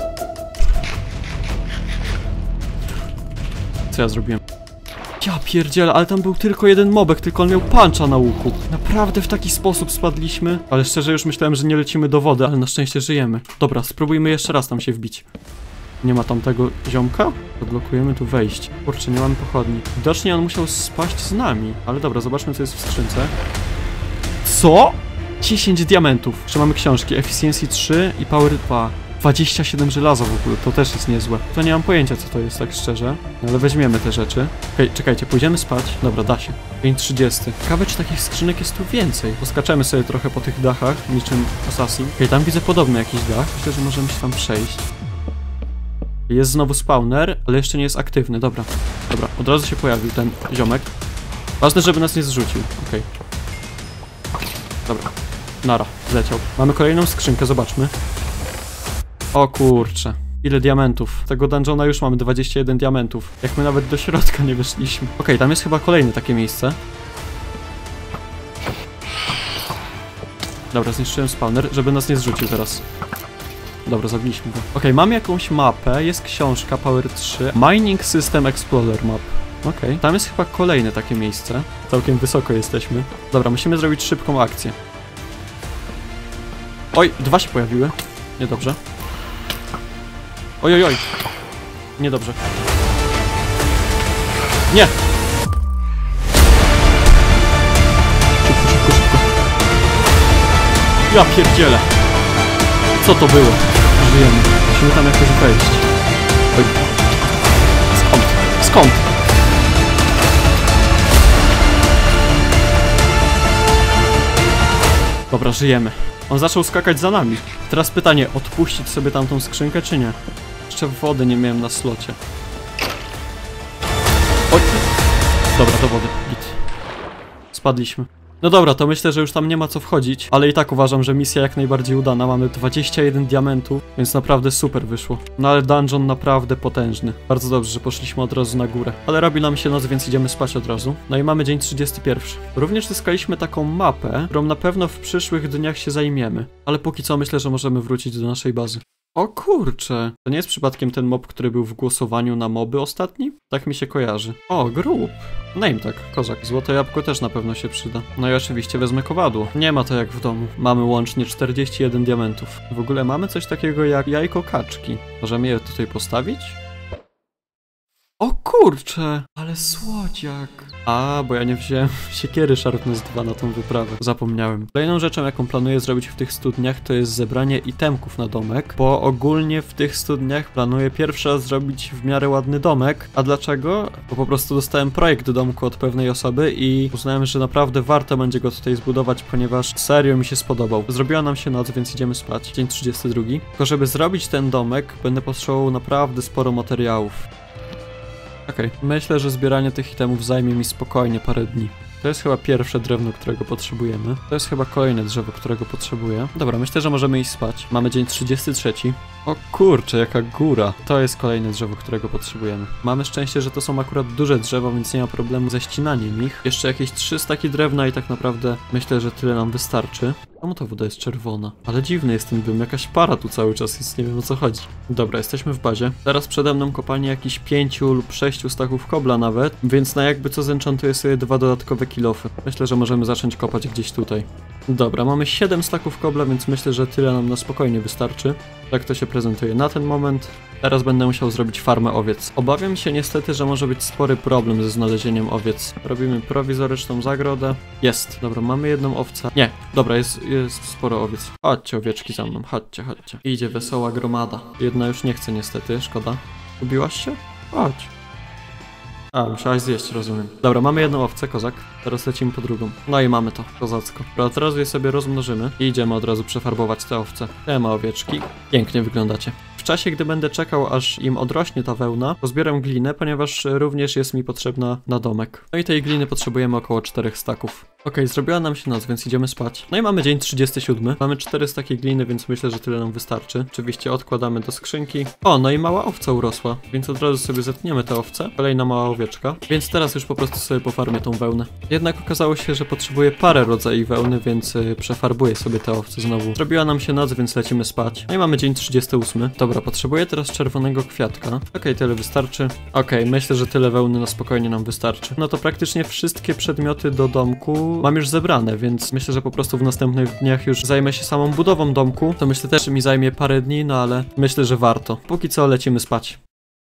Co ja zrobiłem? Ja pierdzielę, ale tam był tylko jeden mobek, tylko on miał puncha na łuku. Naprawdę w taki sposób spadliśmy. Ale szczerze już myślałem, że nie lecimy do wody, ale na szczęście żyjemy. Dobra, spróbujmy jeszcze raz tam się wbić. Nie ma tam tego ziomka? Zablokujemy tu wejście. Kurczę, nie mamy pochodni. Widocznie on musiał spaść z nami. Ale dobra, zobaczmy, co jest w skrzynce. Co? dziesięć diamentów. Jeszcze mamy książki. Efficiency trzy i Power dwa. dwadzieścia siedem żelaza w ogóle. To też jest niezłe. To nie mam pojęcia, co to jest, tak szczerze. No, ale weźmiemy te rzeczy. Okej, okay, czekajcie, pójdziemy spać. Dobra, da się. Dzień trzydziesty. Ciekawe, czy takich skrzynek jest tu więcej. Poskaczemy sobie trochę po tych dachach, niczym Assassin. Okej, okay, tam widzę podobny jakiś dach. Myślę, że możemy się tam przejść. Jest znowu spawner, ale jeszcze nie jest aktywny. Dobra, dobra, od razu się pojawił ten ziomek. Ważne, żeby nas nie zrzucił. Okej. Okay. Dobra, nara, zleciał. Mamy kolejną skrzynkę, zobaczmy. O kurcze, ile diamentów. Tego dungeona już mamy dwadzieścia jeden diamentów. Jak my nawet do środka nie weszliśmy. Okej, okay, tam jest chyba kolejne takie miejsce. Dobra, zniszczyłem spawner, żeby nas nie zrzucił teraz. Dobra, zabiliśmy go. Okej, okay, mamy jakąś mapę, jest książka Power trzy. Mining System Explorer Map. Okej, okay. Tam jest chyba kolejne takie miejsce. Całkiem wysoko jesteśmy. Dobra, musimy zrobić szybką akcję. Oj, dwa się pojawiły. Niedobrze. Oj, oj, oj. Niedobrze. Nie! Szybko, szybko, szybko. Ja pierdzielę. Co to było? Żyjemy. Musimy tam jakoś wejść. Oj. skąd? Dobra, żyjemy. On zaczął skakać za nami. Teraz pytanie, odpuścić sobie tamtą skrzynkę, czy nie? Jeszcze wody nie miałem na slocie. Oj. Dobra, do wody. Git. Spadliśmy. No dobra, to myślę, że już tam nie ma co wchodzić, ale i tak uważam, że misja jak najbardziej udana. Mamy dwadzieścia jeden diamentów, więc naprawdę super wyszło. No ale dungeon naprawdę potężny. Bardzo dobrze, że poszliśmy od razu na górę. Ale robi nam się noc, więc idziemy spać od razu. No i mamy dzień trzydziesty pierwszy. Również zyskaliśmy taką mapę, którą na pewno w przyszłych dniach się zajmiemy. Ale póki co myślę, że możemy wrócić do naszej bazy. O kurczę, to nie jest przypadkiem ten mob, który był w głosowaniu na moby ostatni? Tak mi się kojarzy. O, grób. Name tak, kozak. Złote jabłko też na pewno się przyda. No i oczywiście wezmę kowadło. Nie ma to jak w domu. Mamy łącznie czterdzieści jeden diamentów. W ogóle mamy coś takiego jak jajko kaczki. Możemy je tutaj postawić? O kurczę, ale słodziak. A, bo ja nie wziąłem siekiery Sharpness dwa na tą wyprawę. Zapomniałem. Kolejną rzeczą, jaką planuję zrobić w tych studniach, to jest zebranie itemków na domek, bo ogólnie w tych studniach planuję pierwszy raz zrobić w miarę ładny domek. A dlaczego? Bo po prostu dostałem projekt domku od pewnej osoby i uznałem, że naprawdę warto będzie go tutaj zbudować, ponieważ serio mi się spodobał. Zrobiła nam się noc, więc idziemy spać. Dzień trzydziesty drugi. Tylko żeby zrobić ten domek, będę potrzebował naprawdę sporo materiałów. Okej, okay. Myślę, że zbieranie tych itemów zajmie mi spokojnie parę dni. To jest chyba pierwsze drewno, którego potrzebujemy. To jest chyba kolejne drzewo, którego potrzebuję. Dobra, myślę, że możemy iść spać. Mamy dzień trzydziesty trzeci. O kurczę, jaka góra. To jest kolejne drzewo, którego potrzebujemy. Mamy szczęście, że to są akurat duże drzewa, więc nie ma problemu ze ścinaniem ich. Jeszcze jakieś trzy staki drewna i tak naprawdę myślę, że tyle nam wystarczy. Czemu ta woda jest czerwona? Ale dziwny jest ten dym, jakaś para tu cały czas jest, nie wiem o co chodzi. Dobra, jesteśmy w bazie. Teraz przede mną kopanie jakichś pięciu lub sześciu staków kobla nawet, więc na jakby co zenchantuję sobie dwa dodatkowe kilofy. Myślę, że możemy zacząć kopać gdzieś tutaj. Dobra, mamy siedem staków kobla, więc myślę, że tyle nam na spokojnie wystarczy. Tak to się prezentuje na ten moment. Teraz będę musiał zrobić farmę owiec. Obawiam się niestety, że może być spory problem ze znalezieniem owiec. Robimy prowizoryczną zagrodę. Jest. Dobra, mamy jedną owcę. Nie. Dobra, jest, jest sporo owiec. Chodźcie owieczki za mną. Chodźcie, chodźcie. Idzie wesoła gromada. Jedna już nie chce niestety, szkoda. Lubiłaś się? Chodź. A, musiałaś zjeść, rozumiem. Dobra, mamy jedną owcę, kozak. Teraz lecimy po drugą. No i mamy to, kozacko. Dobra, teraz je sobie rozmnożymy i idziemy od razu przefarbować te owce. Te ma owieczki. Pięknie wyglądacie. W czasie, gdy będę czekał, aż im odrośnie ta wełna, pozbieram glinę, ponieważ również jest mi potrzebna na domek. No i tej gliny potrzebujemy około czterech staków. Okej, okay, zrobiła nam się noc, więc idziemy spać. No i mamy dzień trzydziesty siódmy. Mamy cztery staki gliny, więc myślę, że tyle nam wystarczy. Oczywiście odkładamy do skrzynki. O, no i mała owca urosła, więc od razu sobie zetniemy tę owcę. Kolejna mała owieczka. Więc teraz już po prostu sobie pofarmię tą wełnę. Jednak okazało się, że potrzebuję parę rodzajów wełny, więc yy, przefarbuję sobie te owce znowu. Zrobiła nam się noc, więc lecimy spać. No i mamy dzień trzydziesty ósmy. Dobra, potrzebuję teraz czerwonego kwiatka. Okej, okay, tyle wystarczy. Okej, okay, myślę, że tyle wełny na spokojnie nam wystarczy. No to praktycznie wszystkie przedmioty do domku mam już zebrane, więc myślę, że po prostu w następnych dniach już zajmę się samą budową domku. To myślę też, że mi zajmie parę dni, no ale myślę, że warto. Póki co lecimy spać.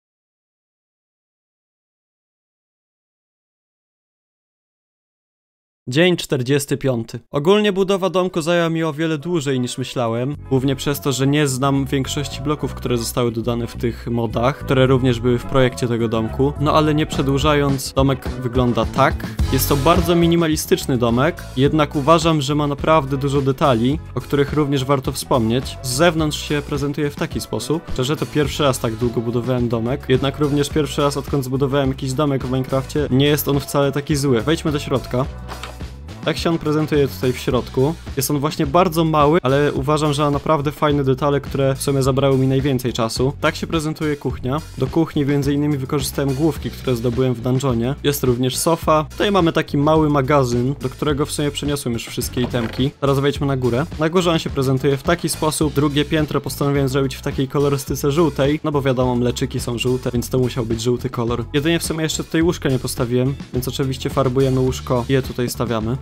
Dzień czterdziesty piąty. Ogólnie budowa domku zajęła mi o wiele dłużej niż myślałem, głównie przez to, że nie znam większości bloków, które zostały dodane w tych modach, które również były w projekcie tego domku. No ale nie przedłużając, domek wygląda tak. Jest to bardzo minimalistyczny domek, jednak uważam, że ma naprawdę dużo detali, o których również warto wspomnieć. Z zewnątrz się prezentuje w taki sposób, że to pierwszy raz tak długo budowałem domek, jednak również pierwszy raz, odkąd zbudowałem jakiś domek w Minecrafcie, nie jest on wcale taki zły. Wejdźmy do środka. Tak się on prezentuje tutaj w środku. Jest on właśnie bardzo mały, ale uważam, że ma naprawdę fajne detale, które w sumie zabrały mi najwięcej czasu. Tak się prezentuje kuchnia. Do kuchni między innymi wykorzystałem główki, które zdobyłem w dungeonie. Jest również sofa. Tutaj mamy taki mały magazyn, do którego w sumie przeniosłem już wszystkie itemki. Teraz wejdźmy na górę. Na górze on się prezentuje w taki sposób. Drugie piętro postanowiłem zrobić w takiej kolorystyce żółtej, no bo wiadomo, mleczyki są żółte, więc to musiał być żółty kolor. Jedynie w sumie jeszcze tutaj łóżka nie postawiłem, więc oczywiście farbujemy łóżko i je tutaj stawiamy.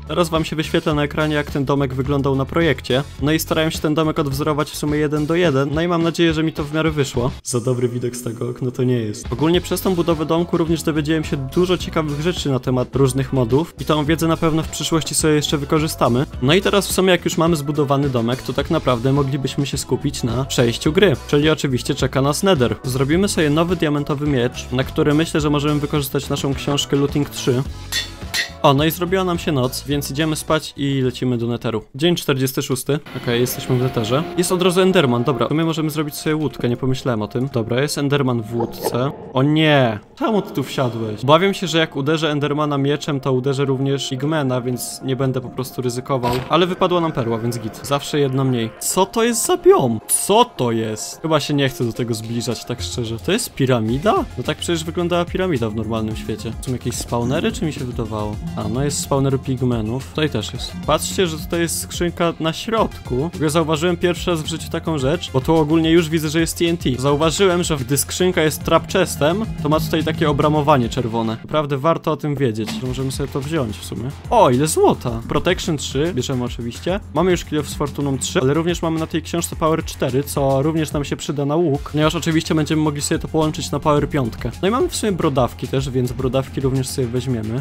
Teraz wam się wyświetla na ekranie, jak ten domek wyglądał na projekcie. No i starałem się ten domek odwzorować w sumie jeden do jeden. No i mam nadzieję, że mi to w miarę wyszło. Za dobry widok z tego okna to nie jest. Ogólnie przez tą budowę domku również dowiedziałem się dużo ciekawych rzeczy na temat różnych modów. I tą wiedzę na pewno w przyszłości sobie jeszcze wykorzystamy. No i teraz w sumie jak już mamy zbudowany domek, to tak naprawdę moglibyśmy się skupić na przejściu gry. Czyli oczywiście czeka nas Nether. Zrobimy sobie nowy diamentowy miecz, na który myślę, że możemy wykorzystać naszą książkę Looting trzy. O, no i zrobiła nam się noc, więc idziemy spać i lecimy do Netheru. Dzień czterdziesty szósty. Okej, okay, jesteśmy w Netherze. Jest od razu Enderman, dobra. To my możemy zrobić sobie łódkę, nie pomyślałem o tym. Dobra, jest Enderman w łódce. O nie! Czemu ty tu wsiadłeś? Obawiam się, że jak uderzę Endermana mieczem, to uderzę również Pigmana, więc nie będę po prostu ryzykował. Ale wypadła nam perła, więc git. Zawsze jedno mniej. Co to jest za biom? Co to jest? Chyba się nie chcę do tego zbliżać, tak szczerze. To jest piramida? No tak przecież wyglądała piramida w normalnym świecie. Są jakieś spawnery, czy mi się wydawało? A, no jest spawner pigmenów. Tutaj też jest. Patrzcie, że tutaj jest skrzynka na środku. Ja zauważyłem pierwszy raz w życiu taką rzecz, bo tu ogólnie już widzę, że jest T N T. Zauważyłem, że gdy skrzynka jest trap chestem, to ma tutaj takie obramowanie czerwone. Naprawdę warto o tym wiedzieć, że możemy sobie to wziąć w sumie. O, ile złota! Protection trzy, bierzemy oczywiście. Mamy już Kill of z Fortuną trzy, ale również mamy na tej książce Power cztery, co również nam się przyda na łuk, ponieważ oczywiście będziemy mogli sobie to połączyć na Power pięć. No i mamy w sumie brodawki też, więc brodawki również sobie weźmiemy.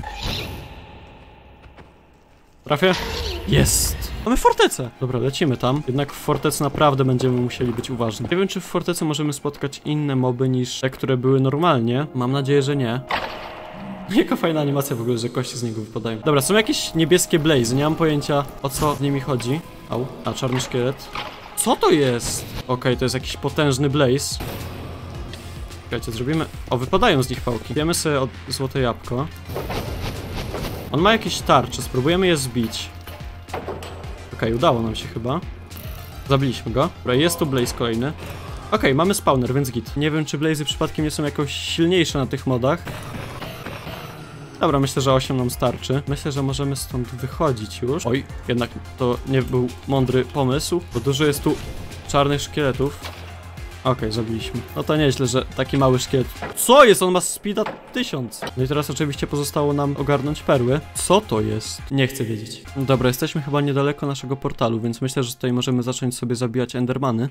Trafię? Jest! Mamy fortecę! Dobra, lecimy tam. Jednak w fortecy naprawdę będziemy musieli być uważni. Nie wiem, czy w fortecy możemy spotkać inne moby niż te, które były normalnie. Mam nadzieję, że nie. Jaka fajna animacja w ogóle, że kości z niego wypadają. Dobra, są jakieś niebieskie blazy. Nie mam pojęcia, o co z nimi chodzi. Au, a czarny szkielet. Co to jest? Okej, okay, to jest jakiś potężny blaze. Czekajcie, zrobimy... O, wypadają z nich pałki. Wiemy sobie od złote jabłko. On ma jakieś tarcze, spróbujemy je zbić. Okej, okay, udało nam się chyba. Zabiliśmy go. Dobra, jest tu blaze kolejny. Okej, okay, mamy spawner, więc git. Nie wiem, czy blazy przypadkiem nie są jakoś silniejsze na tych modach. Dobra, myślę, że osiem nam starczy. Myślę, że możemy stąd wychodzić już. Oj, jednak to nie był mądry pomysł, bo dużo jest tu czarnych szkieletów. Okej, okay, zabiliśmy. No to nieźle, że taki mały szkielet. Co jest? On ma speeda tysiąc. No i teraz oczywiście pozostało nam ogarnąć perły. Co to jest? Nie chcę wiedzieć. Dobra, jesteśmy chyba niedaleko naszego portalu, więc myślę, że tutaj możemy zacząć sobie zabijać endermany.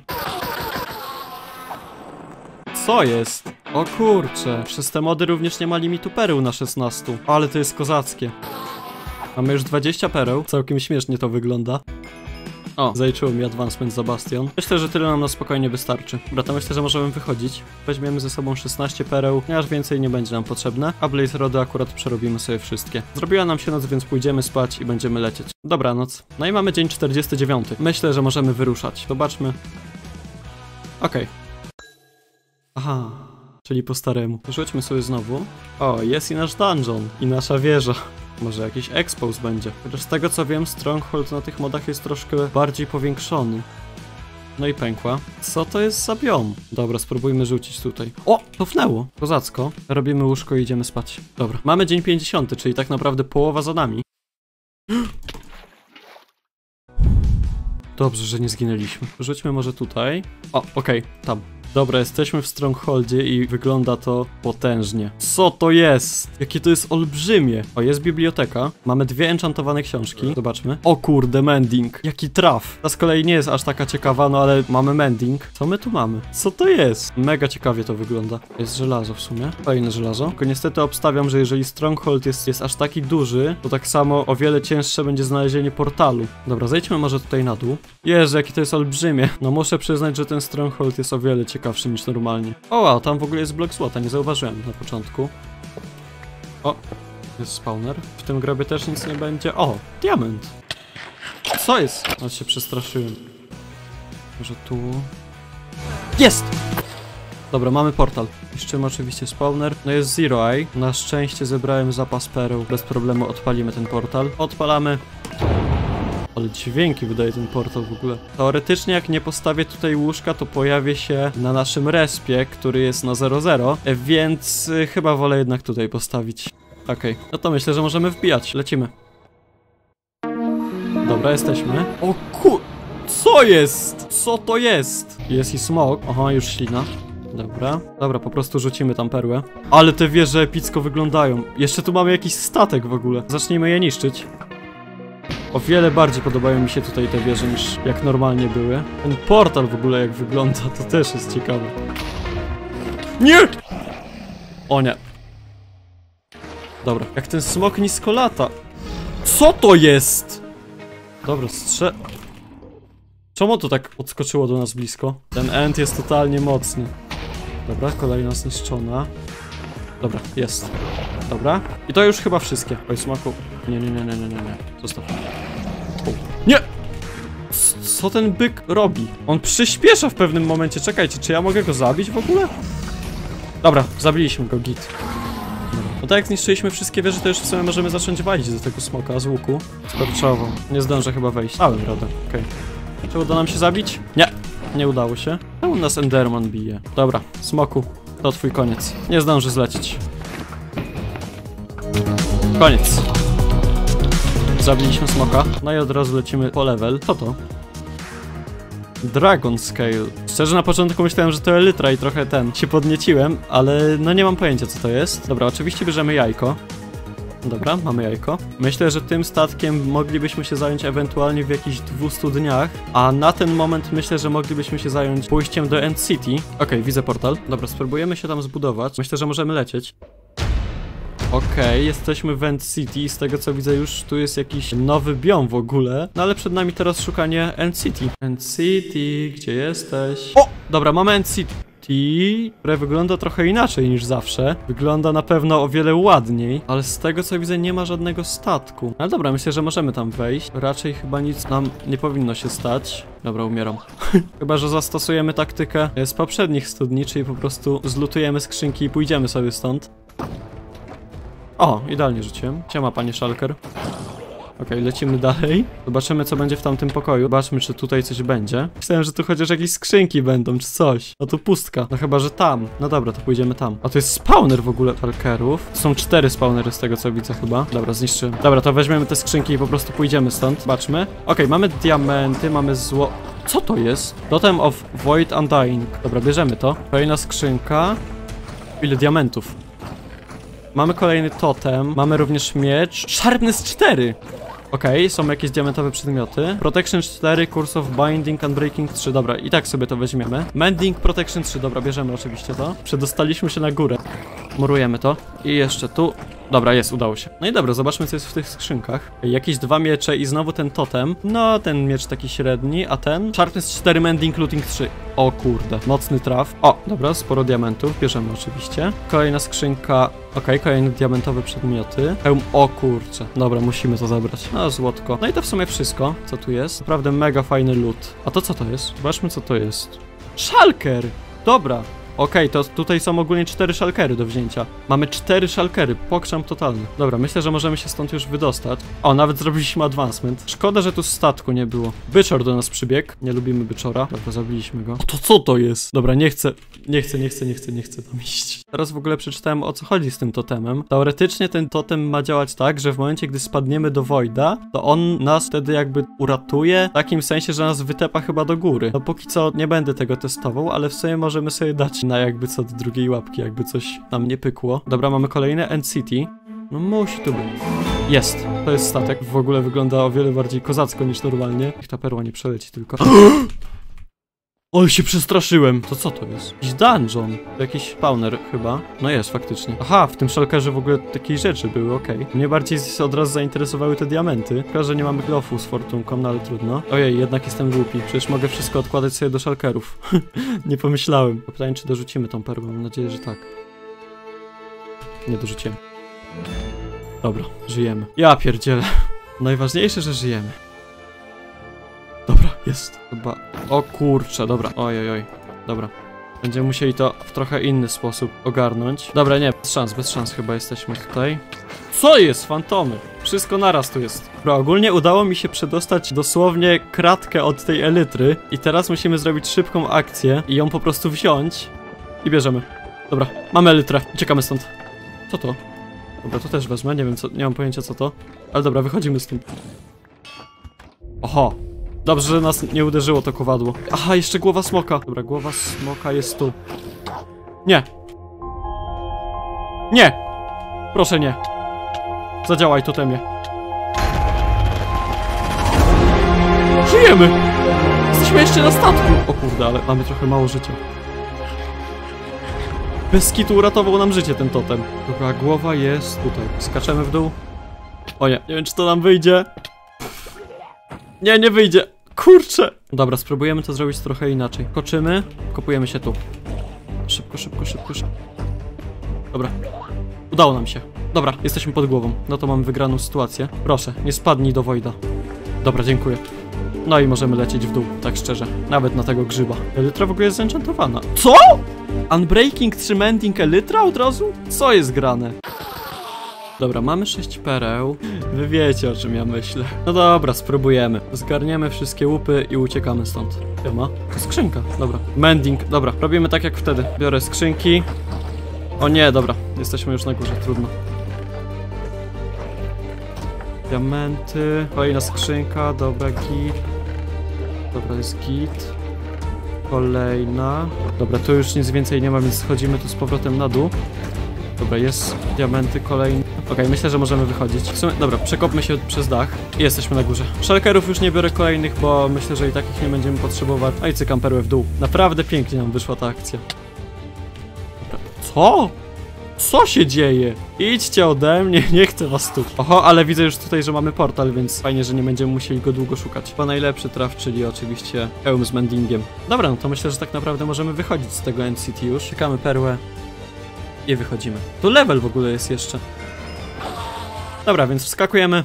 Co jest? O kurczę, przez te mody również nie ma limitu pereł na szesnaście. Ale to jest kozackie. Mamy już dwadzieścia pereł. Całkiem śmiesznie to wygląda. O, zaliczyło mi advancement za bastion. Myślę, że tyle nam na spokojnie wystarczy. Dobra, to myślę, że możemy wychodzić. Weźmiemy ze sobą szesnaście pereł, aż więcej nie będzie nam potrzebne. A blaze rody akurat przerobimy sobie wszystkie. Zrobiła nam się noc, więc pójdziemy spać i będziemy lecieć. Dobranoc. No i mamy dzień czterdziesty dziewiąty. Myślę, że możemy wyruszać. Zobaczmy. Okej. Okay. Aha, czyli po staremu. Rzućmy sobie znowu. O, jest i nasz dungeon. I nasza wieża. Może jakiś expose będzie. Chociaż z tego co wiem, stronghold na tych modach jest troszkę bardziej powiększony. No i pękła. Co to jest za biom? Dobra, spróbujmy rzucić tutaj. O! Cofnęło! Kozacko. Robimy łóżko i idziemy spać. Dobra. Mamy dzień pięćdziesiąty, czyli tak naprawdę połowa za nami. Dobrze, że nie zginęliśmy. Rzućmy może tutaj. O, okej, okay, tam. Dobra, jesteśmy w Strongholdzie i wygląda to potężnie. Co to jest? Jakie to jest olbrzymie. O, jest biblioteka. Mamy dwie enchantowane książki. Zobaczmy. O kurde, mending. Jaki traf. Ta z kolei nie jest aż taka ciekawa, no ale mamy mending. Co my tu mamy? Co to jest? Mega ciekawie to wygląda. Jest żelazo w sumie. Fajne żelazo. Tylko niestety obstawiam, że jeżeli Stronghold jest, jest aż taki duży, to tak samo o wiele cięższe będzie znalezienie portalu. Dobra, zejdźmy może tutaj na dół. Jezu, jakie to jest olbrzymie. No muszę przyznać, że ten Stronghold jest o wiele ciekawszy. Ciekawszy niż normalnie. O, wow, tam w ogóle jest blok złota, nie zauważyłem na początku. O, jest spawner. W tym grobie też nic nie będzie. O, diament. Co jest? O, się przestraszyłem. Może tu... Jest! Dobra, mamy portal. Niszczymy oczywiście spawner. No jest Zero Eye. Na szczęście zebrałem zapas pereł. Bez problemu odpalimy ten portal. Odpalamy. Ale dźwięki wydaje ten portal w ogóle. Teoretycznie jak nie postawię tutaj łóżka, to pojawię się na naszym respie, który jest na zero zero, więc y, chyba wolę jednak tutaj postawić. Okej, okay. No to myślę, że możemy wbijać. Lecimy. Dobra, jesteśmy. O kur... Co jest? Co to jest? Jest i smog. Aha, już ślina. Dobra, dobra, po prostu rzucimy tam perłę. Ale te wieże epicko wyglądają. Jeszcze tu mamy jakiś statek w ogóle. Zacznijmy je niszczyć. O wiele bardziej podobają mi się tutaj te wieże niż jak normalnie były. Ten portal w ogóle jak wygląda, to też jest ciekawe. Nie! O nie. Dobra, jak ten smok nisko lata. Co to jest? Dobra, strze... Czemu to tak odskoczyło do nas blisko? Ten end jest totalnie mocny. Dobra, kolejna zniszczona. Dobra, jest. Dobra. I to już chyba wszystkie. Oj, smaku. Nie, nie, nie, nie, nie, nie, nie. Zostaw. O. Nie! Co ten byk robi? On przyspiesza w pewnym momencie. Czekajcie, czy ja mogę go zabić w ogóle? Dobra, zabiliśmy go, git. Dobra. No tak jak zniszczyliśmy wszystkie wieże, to już w sumie możemy zacząć walić do tego smoka z łuku. Skorczowo. Nie zdążę chyba wejść. Dałem radę, okej. Okay. Czy uda nam się zabić? Nie, nie udało się. Czemu nas Enderman bije? Dobra, smoku, to twój koniec. Nie zdąży zlecieć. Koniec. Zabiliśmy smoka. No i od razu lecimy po level. Co to? Dragon Scale. Szczerze na początku myślałem, że to elytra i trochę ten się podnieciłem, ale no nie mam pojęcia co to jest. Dobra, oczywiście bierzemy jajko. Dobra, mamy jajko. Myślę, że tym statkiem moglibyśmy się zająć ewentualnie w jakichś dwustu dniach, a na ten moment myślę, że moglibyśmy się zająć pójściem do End City. Okej, okay, widzę portal. Dobra, spróbujemy się tam zbudować. Myślę, że możemy lecieć. Okej, okay, jesteśmy w End City. Z tego co widzę już tu jest jakiś nowy biom w ogóle. No ale przed nami teraz szukanie End City. End City, gdzie jesteś? O! Dobra, mamy End City. Które wygląda trochę inaczej niż zawsze. Wygląda na pewno o wiele ładniej, ale z tego co widzę nie ma żadnego statku. Ale dobra, myślę, że możemy tam wejść. Raczej chyba nic nam nie powinno się stać. Dobra, umieram. Chyba że zastosujemy taktykę z poprzednich studni, czyli po prostu zlutujemy skrzynki i pójdziemy sobie stąd. O, idealnie rzuciłem. Siema, panie Shulker. Okej, okay, lecimy dalej. Zobaczymy, co będzie w tamtym pokoju. Zobaczmy, czy tutaj coś będzie. Myślałem, że tu chociaż jakieś skrzynki będą, czy coś. No tu pustka. No chyba, że tam. No dobra, to pójdziemy tam. A to jest spawner w ogóle Shulkerów. Są cztery spawnery z tego, co widzę chyba. Dobra, zniszczyłem. Dobra, to weźmiemy te skrzynki i po prostu pójdziemy stąd. Zobaczmy. Okej, okay, mamy diamenty, mamy zło... Co to jest? Totem of Void Undying. Dobra, bierzemy to. Kolejna skrzynka. Ile diamentów? Mamy kolejny totem, mamy również miecz. Sharpness cztery! Okej, okay, są jakieś diamentowe przedmioty. Protection cztery, Curse of Binding, Unbreaking trzy, dobra, i tak sobie to weźmiemy. Mending, Protection trzy, dobra, bierzemy oczywiście to. Przedostaliśmy się na górę. Murujemy to. I jeszcze tu. Dobra, jest, udało się. No i dobra, zobaczmy, co jest w tych skrzynkach. Jakieś dwa miecze i znowu ten totem. No, ten miecz taki średni, a ten? Sharpness cztery, Mending, Looting trzy. O kurde, mocny traf. O, dobra, sporo diamentów, bierzemy oczywiście. Kolejna skrzynka. Okej, okay, kolejne diamentowe przedmioty. Hełm, o kurczę. Dobra, musimy to zabrać. No, złotko. No i to w sumie wszystko, co tu jest. Naprawdę mega fajny loot. A to co to jest? Zobaczmy, co to jest. Shulker! Dobra. Okej, okay, to tutaj są ogólnie cztery shulkery do wzięcia. Mamy cztery shulkery, pokrzam totalny. Dobra, myślę, że możemy się stąd już wydostać. O, nawet zrobiliśmy advancement. Szkoda, że tu statku nie było. Byczor do nas przybiegł. Nie lubimy byczora. Dobra, zabiliśmy go. O, to co to jest? Dobra, nie chcę, nie chcę, nie chcę, nie chcę, nie chcę tam iść. Teraz w ogóle przeczytałem, o co chodzi z tym totemem. Teoretycznie ten totem ma działać tak, że w momencie, gdy spadniemy do Voida, to on nas wtedy jakby uratuje. W takim sensie, że nas wytepa chyba do góry. No póki co nie będę tego testował, ale w sumie możemy sobie dać na jakby co do drugiej łapki, jakby coś nam nie pykło. Dobra, mamy kolejne End City. No musi tu być. Jest, to jest statek. W ogóle wygląda o wiele bardziej kozacko niż normalnie. Niech ta perła nie przeleci tylko. Oj, się przestraszyłem. To co to jest? Jakiś dungeon. Jakiś spawner chyba. No jest, faktycznie. Aha, w tym shulkerze w ogóle takiej rzeczy były, okej. Okay. Mnie bardziej od razu zainteresowały te diamenty. Tylko, że nie mamy glofu z fortunką, no ale trudno. Ojej, jednak jestem głupi. Przecież mogę wszystko odkładać sobie do shulkerów. Nie pomyślałem. Pytanie, czy dorzucimy tą perłę. Mam nadzieję, że tak. Nie dorzuciłem. Dobra, żyjemy. Ja pierdzielę. Najważniejsze, że żyjemy. Dobra, jest. Chyba. O kurczę, dobra. Oj, oj, oj. Dobra. Będziemy musieli to w trochę inny sposób ogarnąć. Dobra, nie, bez szans, bez szans chyba jesteśmy tutaj. Co jest? Fantomy. Wszystko naraz tu jest. Dobra, ogólnie udało mi się przedostać dosłownie kratkę od tej elytry. I teraz musimy zrobić szybką akcję i ją po prostu wziąć. I bierzemy. Dobra, mamy elytrę. Uciekamy stąd. Co to? Dobra, to też wezmę. Nie wiem, co, nie mam pojęcia co to. Ale dobra, wychodzimy z tym. Oho. Dobrze, że nas nie uderzyło to kowadło. Aha, jeszcze głowa smoka. Dobra, głowa smoka jest tu. Nie. Nie. Proszę nie. Zadziałaj totemie. Płyniemy! Jesteśmy jeszcze na statku! O kurde, ale mamy trochę mało życia. Bez kitu uratował nam życie ten totem. Dobra, głowa jest tutaj. Skaczemy w dół. O nie, nie wiem czy to nam wyjdzie. Nie, nie wyjdzie. Kurczę. Dobra, spróbujemy to zrobić trochę inaczej. Koczymy, kopujemy się tu. Szybko, szybko, szybko, szybko. Dobra. Udało nam się. Dobra, jesteśmy pod głową. No to mamy wygraną sytuację. Proszę, nie spadnij do Voida. Dobra, dziękuję. No i możemy lecieć w dół, tak szczerze. Nawet na tego grzyba. Elytra w ogóle jest zenchantowana. Co? Unbreaking trzy Mending Elytra od razu? Co jest grane? Dobra, mamy sześć pereł. Wy wiecie, o czym ja myślę. No dobra, spróbujemy. Zgarniemy wszystkie łupy i uciekamy stąd. Siema. Skrzynka, dobra. Mending, dobra. Robimy tak jak wtedy. Biorę skrzynki. O nie, dobra. Jesteśmy już na górze, trudno. Diamenty. Kolejna skrzynka, dobra, git. Dobra, jest git. Kolejna. Dobra, tu już nic więcej nie ma, więc schodzimy tu z powrotem na dół. Dobra, jest diamenty kolejne. Okej, okay, myślę, że możemy wychodzić. W sumie, dobra, przekopmy się przez dach i jesteśmy na górze. Shulkerów już nie biorę kolejnych, bo myślę, że i takich nie będziemy potrzebować. A i cykam perłę w dół. Naprawdę pięknie nam wyszła ta akcja. Dobra. Co? Co się dzieje? Idźcie ode mnie, nie chcę was tu. Oho, ale widzę już tutaj, że mamy portal, więc fajnie, że nie będziemy musieli go długo szukać. Chyba najlepszy traf, czyli oczywiście hełm z mendingiem. Dobra, no to myślę, że tak naprawdę możemy wychodzić z tego N C T już. Czekamy perłę i wychodzimy. Tu level w ogóle jest jeszcze. Dobra, więc wskakujemy.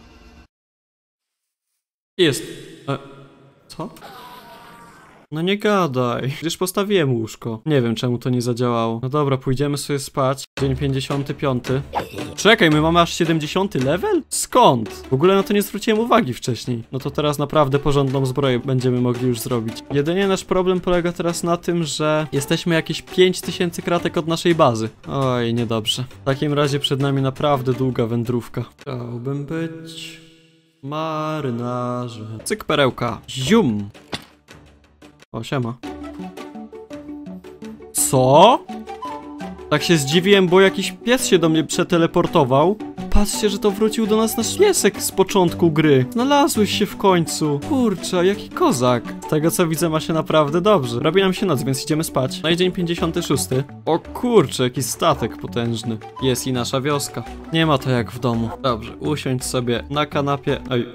Jest. E, co? No nie gadaj. Przecież postawiłem łóżko. Nie wiem, czemu to nie zadziałało. No dobra, pójdziemy sobie spać. Dzień pięćdziesiąty piąty. Czekaj, my mamy aż siedemdziesiąty level? Skąd? W ogóle na to nie zwróciłem uwagi wcześniej. No to teraz naprawdę porządną zbroję będziemy mogli już zrobić. Jedynie nasz problem polega teraz na tym, że jesteśmy jakieś pięć tysięcy kratek od naszej bazy. Oj, niedobrze. W takim razie przed nami naprawdę długa wędrówka. Chciałbym być marynarzem. Cyk, perełka. Zium. O, siema. Co? Tak się zdziwiłem, bo jakiś pies się do mnie przeteleportował. Patrzcie, że to wrócił do nas nasz piesek z początku gry. Znalazłeś się w końcu. Kurczę, jaki kozak. Z tego co widzę, ma się naprawdę dobrze. Robi nam się noc, więc idziemy spać. No i dzień pięćdziesiąty szósty. O kurczę, jaki statek potężny. Jest i nasza wioska. Nie ma to jak w domu. Dobrze, usiądź sobie na kanapie. Oj,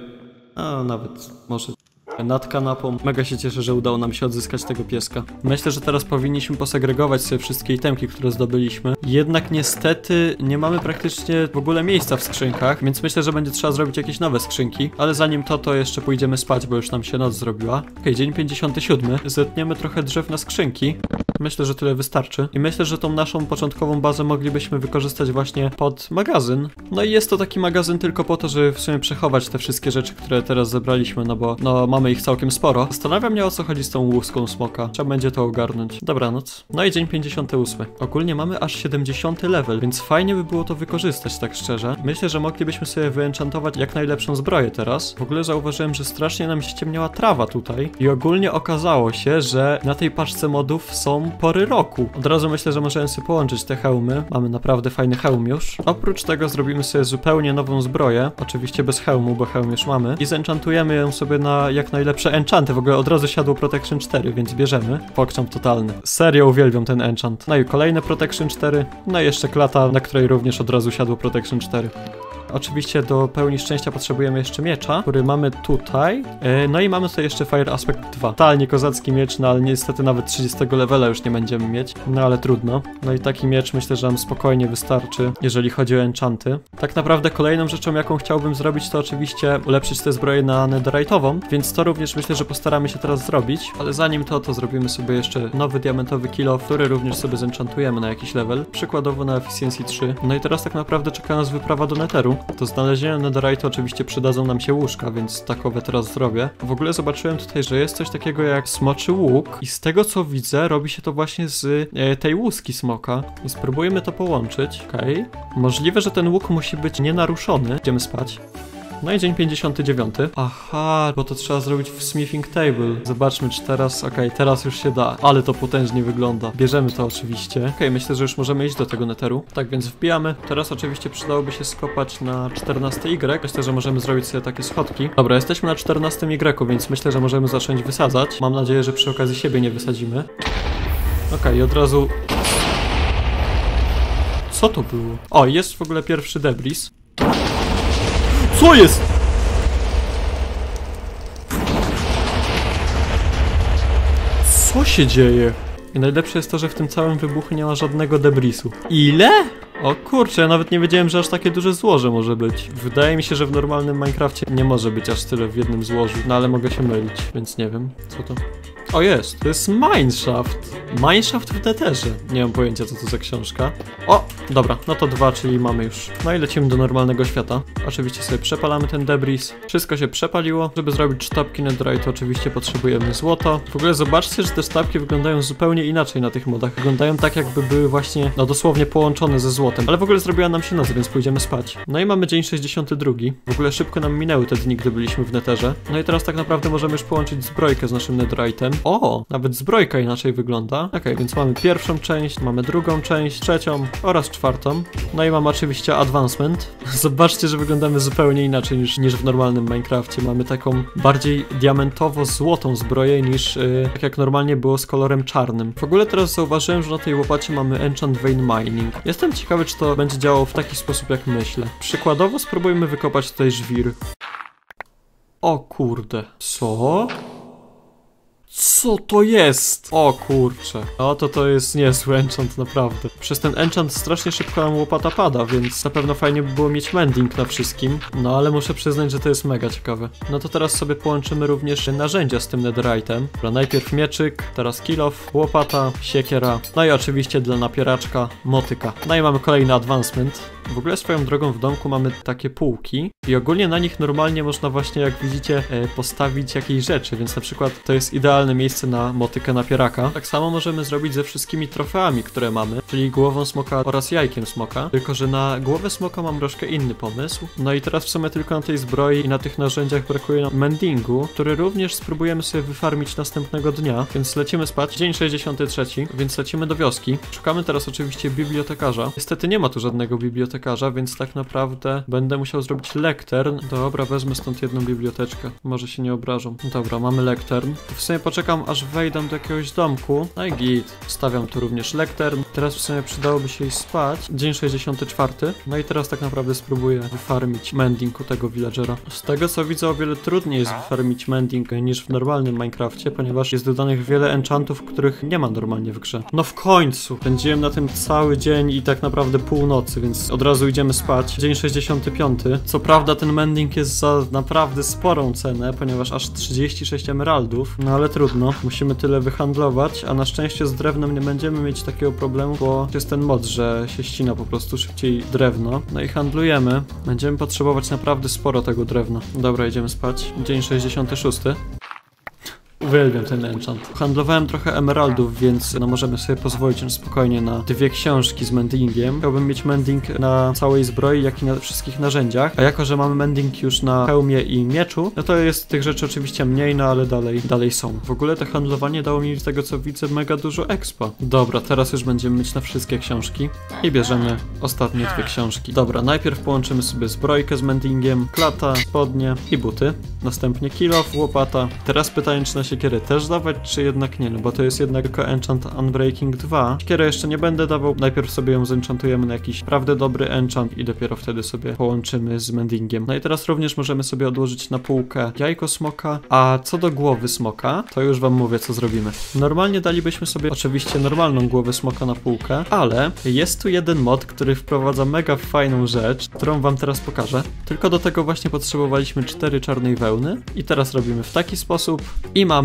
a nawet może... nad kanapą. Mega się cieszę, że udało nam się odzyskać tego pieska. Myślę, że teraz powinniśmy posegregować sobie wszystkie itemki, które zdobyliśmy. Jednak niestety nie mamy praktycznie w ogóle miejsca w skrzynkach, więc myślę, że będzie trzeba zrobić jakieś nowe skrzynki. Ale zanim to, to jeszcze pójdziemy spać, bo już nam się noc zrobiła. Okej, okay, dzień pięćdziesiąty siódmy. Zetniemy trochę drzew na skrzynki. Myślę, że tyle wystarczy. I myślę, że tą naszą początkową bazę moglibyśmy wykorzystać właśnie pod magazyn. No i jest to taki magazyn tylko po to, żeby w sumie przechować te wszystkie rzeczy, które teraz zebraliśmy, no bo no mamy ich całkiem sporo. Zastanawiam mnie, o co chodzi z tą łuską smoka. Trzeba będzie to ogarnąć. Dobranoc. No i dzień pięćdziesiąty ósmy. Ogólnie mamy aż siedemdziesiąty level, więc fajnie by było to wykorzystać, tak szczerze. Myślę, że moglibyśmy sobie wyenchantować jak najlepszą zbroję teraz. W ogóle zauważyłem, że strasznie nam ściemniała trawa tutaj i ogólnie okazało się, że na tej paczce modów są pory roku. Od razu myślę, że możemy sobie połączyć te hełmy. Mamy naprawdę fajny hełm już. Oprócz tego zrobimy sobie zupełnie nową zbroję. Oczywiście bez hełmu, bo hełm już mamy. I zenchantujemy ją sobie na jak najlepsze enchanty. W ogóle od razu siadło Protection cztery, więc bierzemy. Pokczam totalny. Serio uwielbiam ten enchant. No i kolejne Protection cztery. No i jeszcze klata, na której również od razu siadło Protection cztery. Oczywiście do pełni szczęścia potrzebujemy jeszcze miecza, który mamy tutaj. No i mamy tutaj jeszcze Fire Aspect dwa. Totalnie kozacki miecz, no ale niestety nawet trzydziestego levela już nie będziemy mieć. No ale trudno. No i taki miecz myślę, że nam spokojnie wystarczy, jeżeli chodzi o enchanty. Tak naprawdę kolejną rzeczą, jaką chciałbym zrobić, to oczywiście ulepszyć tę zbroję na netherite'ową, więc to również myślę, że postaramy się teraz zrobić. Ale zanim to, to zrobimy sobie jeszcze nowy diamentowy kilo, który również sobie zenchantujemy na jakiś level. Przykładowo na Efficiency trzy. No i teraz tak naprawdę czeka nas wyprawa do netheru. Do znalezienia netherite oczywiście przydadzą nam się łóżka, więc takowe teraz zrobię. W ogóle zobaczyłem tutaj, że jest coś takiego jak smoczy łuk i z tego co widzę, robi się to właśnie z e, tej łuski smoka. I spróbujemy to połączyć. Okej. Okay. Możliwe, że ten łuk musi być nienaruszony. Idziemy spać. No i dzień pięćdziesiąty dziewiąty. Aha, bo to trzeba zrobić w smithing table. Zobaczmy, czy teraz, okej, okay, teraz już się da, ale to potężnie wygląda. Bierzemy to oczywiście. Okej, okay, myślę, że już możemy iść do tego netheru. Tak więc wbijamy. Teraz oczywiście przydałoby się skopać na czternaste Y. Myślę, że możemy zrobić sobie takie schodki. Dobra, jesteśmy na czternastym Y, więc myślę, że możemy zacząć wysadzać. Mam nadzieję, że przy okazji siebie nie wysadzimy. Okej, okay, i od razu... Co to było? O, jest w ogóle pierwszy debris. Co jest? Co się dzieje? I najlepsze jest to, że w tym całym wybuchu nie ma żadnego debrisu. Ile? O kurczę, ja nawet nie wiedziałem, że aż takie duże złoże może być. Wydaje mi się, że w normalnym Minecrafcie nie może być aż tyle w jednym złożu. No ale mogę się mylić, więc nie wiem, co to... O jest, to jest Mineshaft. Mineshaft w netherze. Nie mam pojęcia, co to za książka. O, dobra, no to dwa, czyli mamy już. No i lecimy do normalnego świata. Oczywiście sobie przepalamy ten debris. Wszystko się przepaliło. Żeby zrobić sztabki netherite, oczywiście potrzebujemy złoto. W ogóle zobaczcie, że te sztabki wyglądają zupełnie inaczej na tych modach. Wyglądają tak, jakby były właśnie, no dosłownie połączone ze złotem. Ale w ogóle zrobiła nam się noc, więc pójdziemy spać. No i mamy dzień sześćdziesiąty drugi. W ogóle szybko nam minęły te dni, gdy byliśmy w netherze. No i teraz tak naprawdę możemy już połączyć zbrojkę z naszym netherite'em. O, nawet zbrojka inaczej wygląda. Okej, okay, więc mamy pierwszą część, mamy drugą część, trzecią oraz czwartą. No i mamy oczywiście advancement. Zobaczcie, że wyglądamy zupełnie inaczej niż, niż w normalnym Minecrafcie. Mamy taką bardziej diamentowo-złotą zbroję niż yy, tak jak normalnie było z kolorem czarnym. W ogóle teraz zauważyłem, że na tej łopacie mamy enchant vein mining. Jestem ciekawy, czy to będzie działało w taki sposób, jak myślę. Przykładowo spróbujmy wykopać tutaj żwir. O kurde. Co? Co to jest? O kurczę. O, to to jest niezły enchant, naprawdę. Przez ten enchant strasznie szybko nam łopata pada, więc na pewno fajnie by było mieć mending na wszystkim. No, ale muszę przyznać, że to jest mega ciekawe. No to teraz sobie połączymy również narzędzia z tym netherite'em. Dobra, najpierw mieczyk, teraz kill off, łopata, siekiera, no i oczywiście dla napieraczka motyka. No i mamy kolejny advancement. W ogóle swoją drogą w domku mamy takie półki i ogólnie na nich normalnie można właśnie, jak widzicie, postawić jakieś rzeczy, więc na przykład to jest idealne miejsce na motykę napieraka. Tak samo możemy zrobić ze wszystkimi trofeami, które mamy, czyli głową smoka oraz jajkiem smoka, tylko że na głowę smoka mam troszkę inny pomysł. No i teraz w sumie tylko na tej zbroi i na tych narzędziach brakuje nam mendingu, który również spróbujemy sobie wyfarmić następnego dnia, więc lecimy spać. Dzień sześćdziesiąty trzeci, więc lecimy do wioski. Szukamy teraz oczywiście bibliotekarza. Niestety nie ma tu żadnego bibliotekarza, więc tak naprawdę będę musiał zrobić lektern. Dobra, wezmę stąd jedną biblioteczkę. Może się nie obrażą. Dobra, mamy lektern. W sumie poczekam, aż wejdę do jakiegoś domku. No i git. Stawiam tu również lektern. Teraz w sumie przydałoby się iść spać. Dzień sześćdziesiąty czwarty. No i teraz tak naprawdę spróbuję wyfarmić mending u tego villagera. Z tego co widzę, o wiele trudniej jest wyfarmić mending niż w normalnym Minecrafcie, ponieważ jest dodanych wiele enchantów, których nie ma normalnie w grze. No w końcu! Spędziłem na tym cały dzień i tak naprawdę północy, więc od razu idziemy spać. Dzień sześćdziesiąty piąty. Co prawda ten mending jest za naprawdę sporą cenę, ponieważ aż trzydzieści sześć emeraldów, no ale trudno. Musimy tyle wyhandlować, a na szczęście z drewnem nie będziemy mieć takiego problemu, bo jest ten mod, że się ścina po prostu szybciej drewno. No i handlujemy. Będziemy potrzebować naprawdę sporo tego drewna. Dobra, idziemy spać. Dzień sześćdziesiąty szósty. Uwielbiam ten enchant. Handlowałem trochę emeraldów, więc no możemy sobie pozwolić na spokojnie na dwie książki z mendingiem. Chciałbym mieć mending na całej zbroi, jak i na wszystkich narzędziach. A jako, że mamy mending już na hełmie i mieczu, no to jest tych rzeczy oczywiście mniej, no ale dalej, dalej są. W ogóle to handlowanie dało mi z tego, co widzę, mega dużo expa. Dobra, teraz już będziemy mieć na wszystkie książki. I bierzemy ostatnie dwie książki. Dobra, najpierw połączymy sobie zbrojkę z mendingiem, klata, spodnie i buty. Następnie kill off, łopata. Teraz pytanie, czy na siekierę też dawać, czy jednak nie, no bo to jest jednak tylko enchant Unbreaking dwa. Siekierę jeszcze nie będę dawał, najpierw sobie ją zenchantujemy na jakiś naprawdę dobry enchant i dopiero wtedy sobie połączymy z mendingiem. No i teraz również możemy sobie odłożyć na półkę jajko smoka, a co do głowy smoka, to już wam mówię, co zrobimy. Normalnie dalibyśmy sobie oczywiście normalną głowę smoka na półkę, ale jest tu jeden mod, który wprowadza mega fajną rzecz, którą wam teraz pokażę. Tylko do tego właśnie potrzebowaliśmy cztery czarnej wełny i teraz robimy w taki sposób i mamy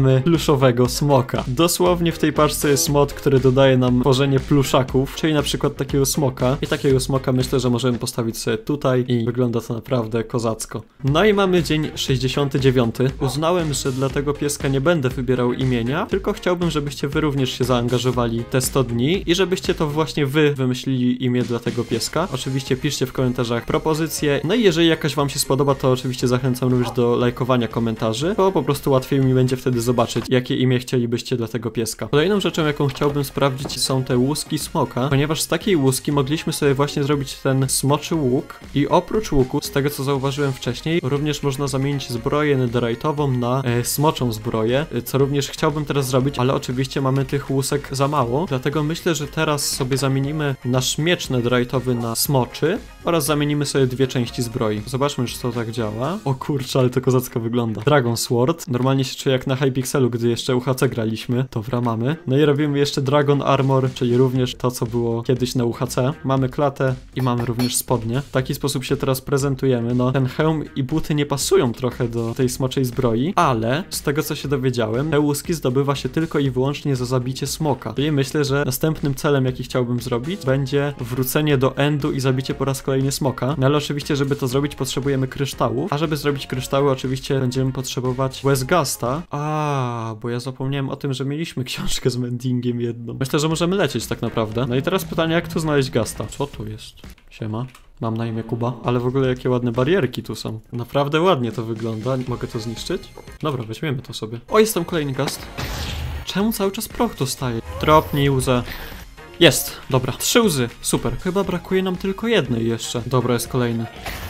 mamy pluszowego smoka. Dosłownie w tej paczce jest mod, który dodaje nam tworzenie pluszaków, czyli na przykład takiego smoka. I takiego smoka myślę, że możemy postawić sobie tutaj i wygląda to naprawdę kozacko. No i mamy dzień sześćdziesiąty dziewiąty. Uznałem, że dla tego pieska nie będę wybierał imienia, tylko chciałbym, żebyście wy również się zaangażowali te sto dni i żebyście to właśnie wy wymyślili imię dla tego pieska. Oczywiście piszcie w komentarzach propozycje. No i jeżeli jakaś wam się spodoba, to oczywiście zachęcam również do lajkowania komentarzy, bo po prostu łatwiej mi będzie wtedy zobaczyć, jakie imię chcielibyście dla tego pieska. Kolejną rzeczą, jaką chciałbym sprawdzić, są te łuski smoka, ponieważ z takiej łuski mogliśmy sobie właśnie zrobić ten smoczy łuk i oprócz łuku, z tego co zauważyłem wcześniej, również można zamienić zbroję netherite'ową na e, smoczą zbroję, co również chciałbym teraz zrobić, ale oczywiście mamy tych łusek za mało, dlatego myślę, że teraz sobie zamienimy nasz miecz netherite'owy na smoczy oraz zamienimy sobie dwie części zbroi. Zobaczmy, czy to tak działa. O kurczę, ale to kozacko wygląda. Dragon Sword. Normalnie się czuję jak na Hypixelu, gdy jeszcze U H C graliśmy. Dobra, mamy. No i robimy jeszcze Dragon Armor, czyli również to, co było kiedyś na U H C. Mamy klatę i mamy również spodnie. W taki sposób się teraz prezentujemy. No, ten hełm i buty nie pasują trochę do tej smoczej zbroi, ale z tego, co się dowiedziałem, te łuski zdobywa się tylko i wyłącznie za zabicie smoka. Czyli myślę, że następnym celem, jaki chciałbym zrobić, będzie wrócenie do endu i zabicie po raz kolejny smoka. No ale oczywiście, żeby to zrobić, potrzebujemy kryształów, a żeby zrobić kryształy, oczywiście będziemy potrzebować Westgasta. A, bo ja zapomniałem o tym, że mieliśmy książkę z mendingiem jedną. Myślę, że możemy lecieć tak naprawdę. No i teraz pytanie, jak tu znaleźć Gasta? Co tu jest? Siema. Mam na imię Kuba, ale w ogóle jakie ładne barierki tu są. Naprawdę ładnie to wygląda. Mogę to zniszczyć? Dobra, weźmiemy to sobie. O, jest tam kolejny Gast. Czemu cały czas proch dostaje? Dropnij łzę. Jest, dobra. Trzy łzy, super. Chyba brakuje nam tylko jednej jeszcze. Dobra, jest kolejny.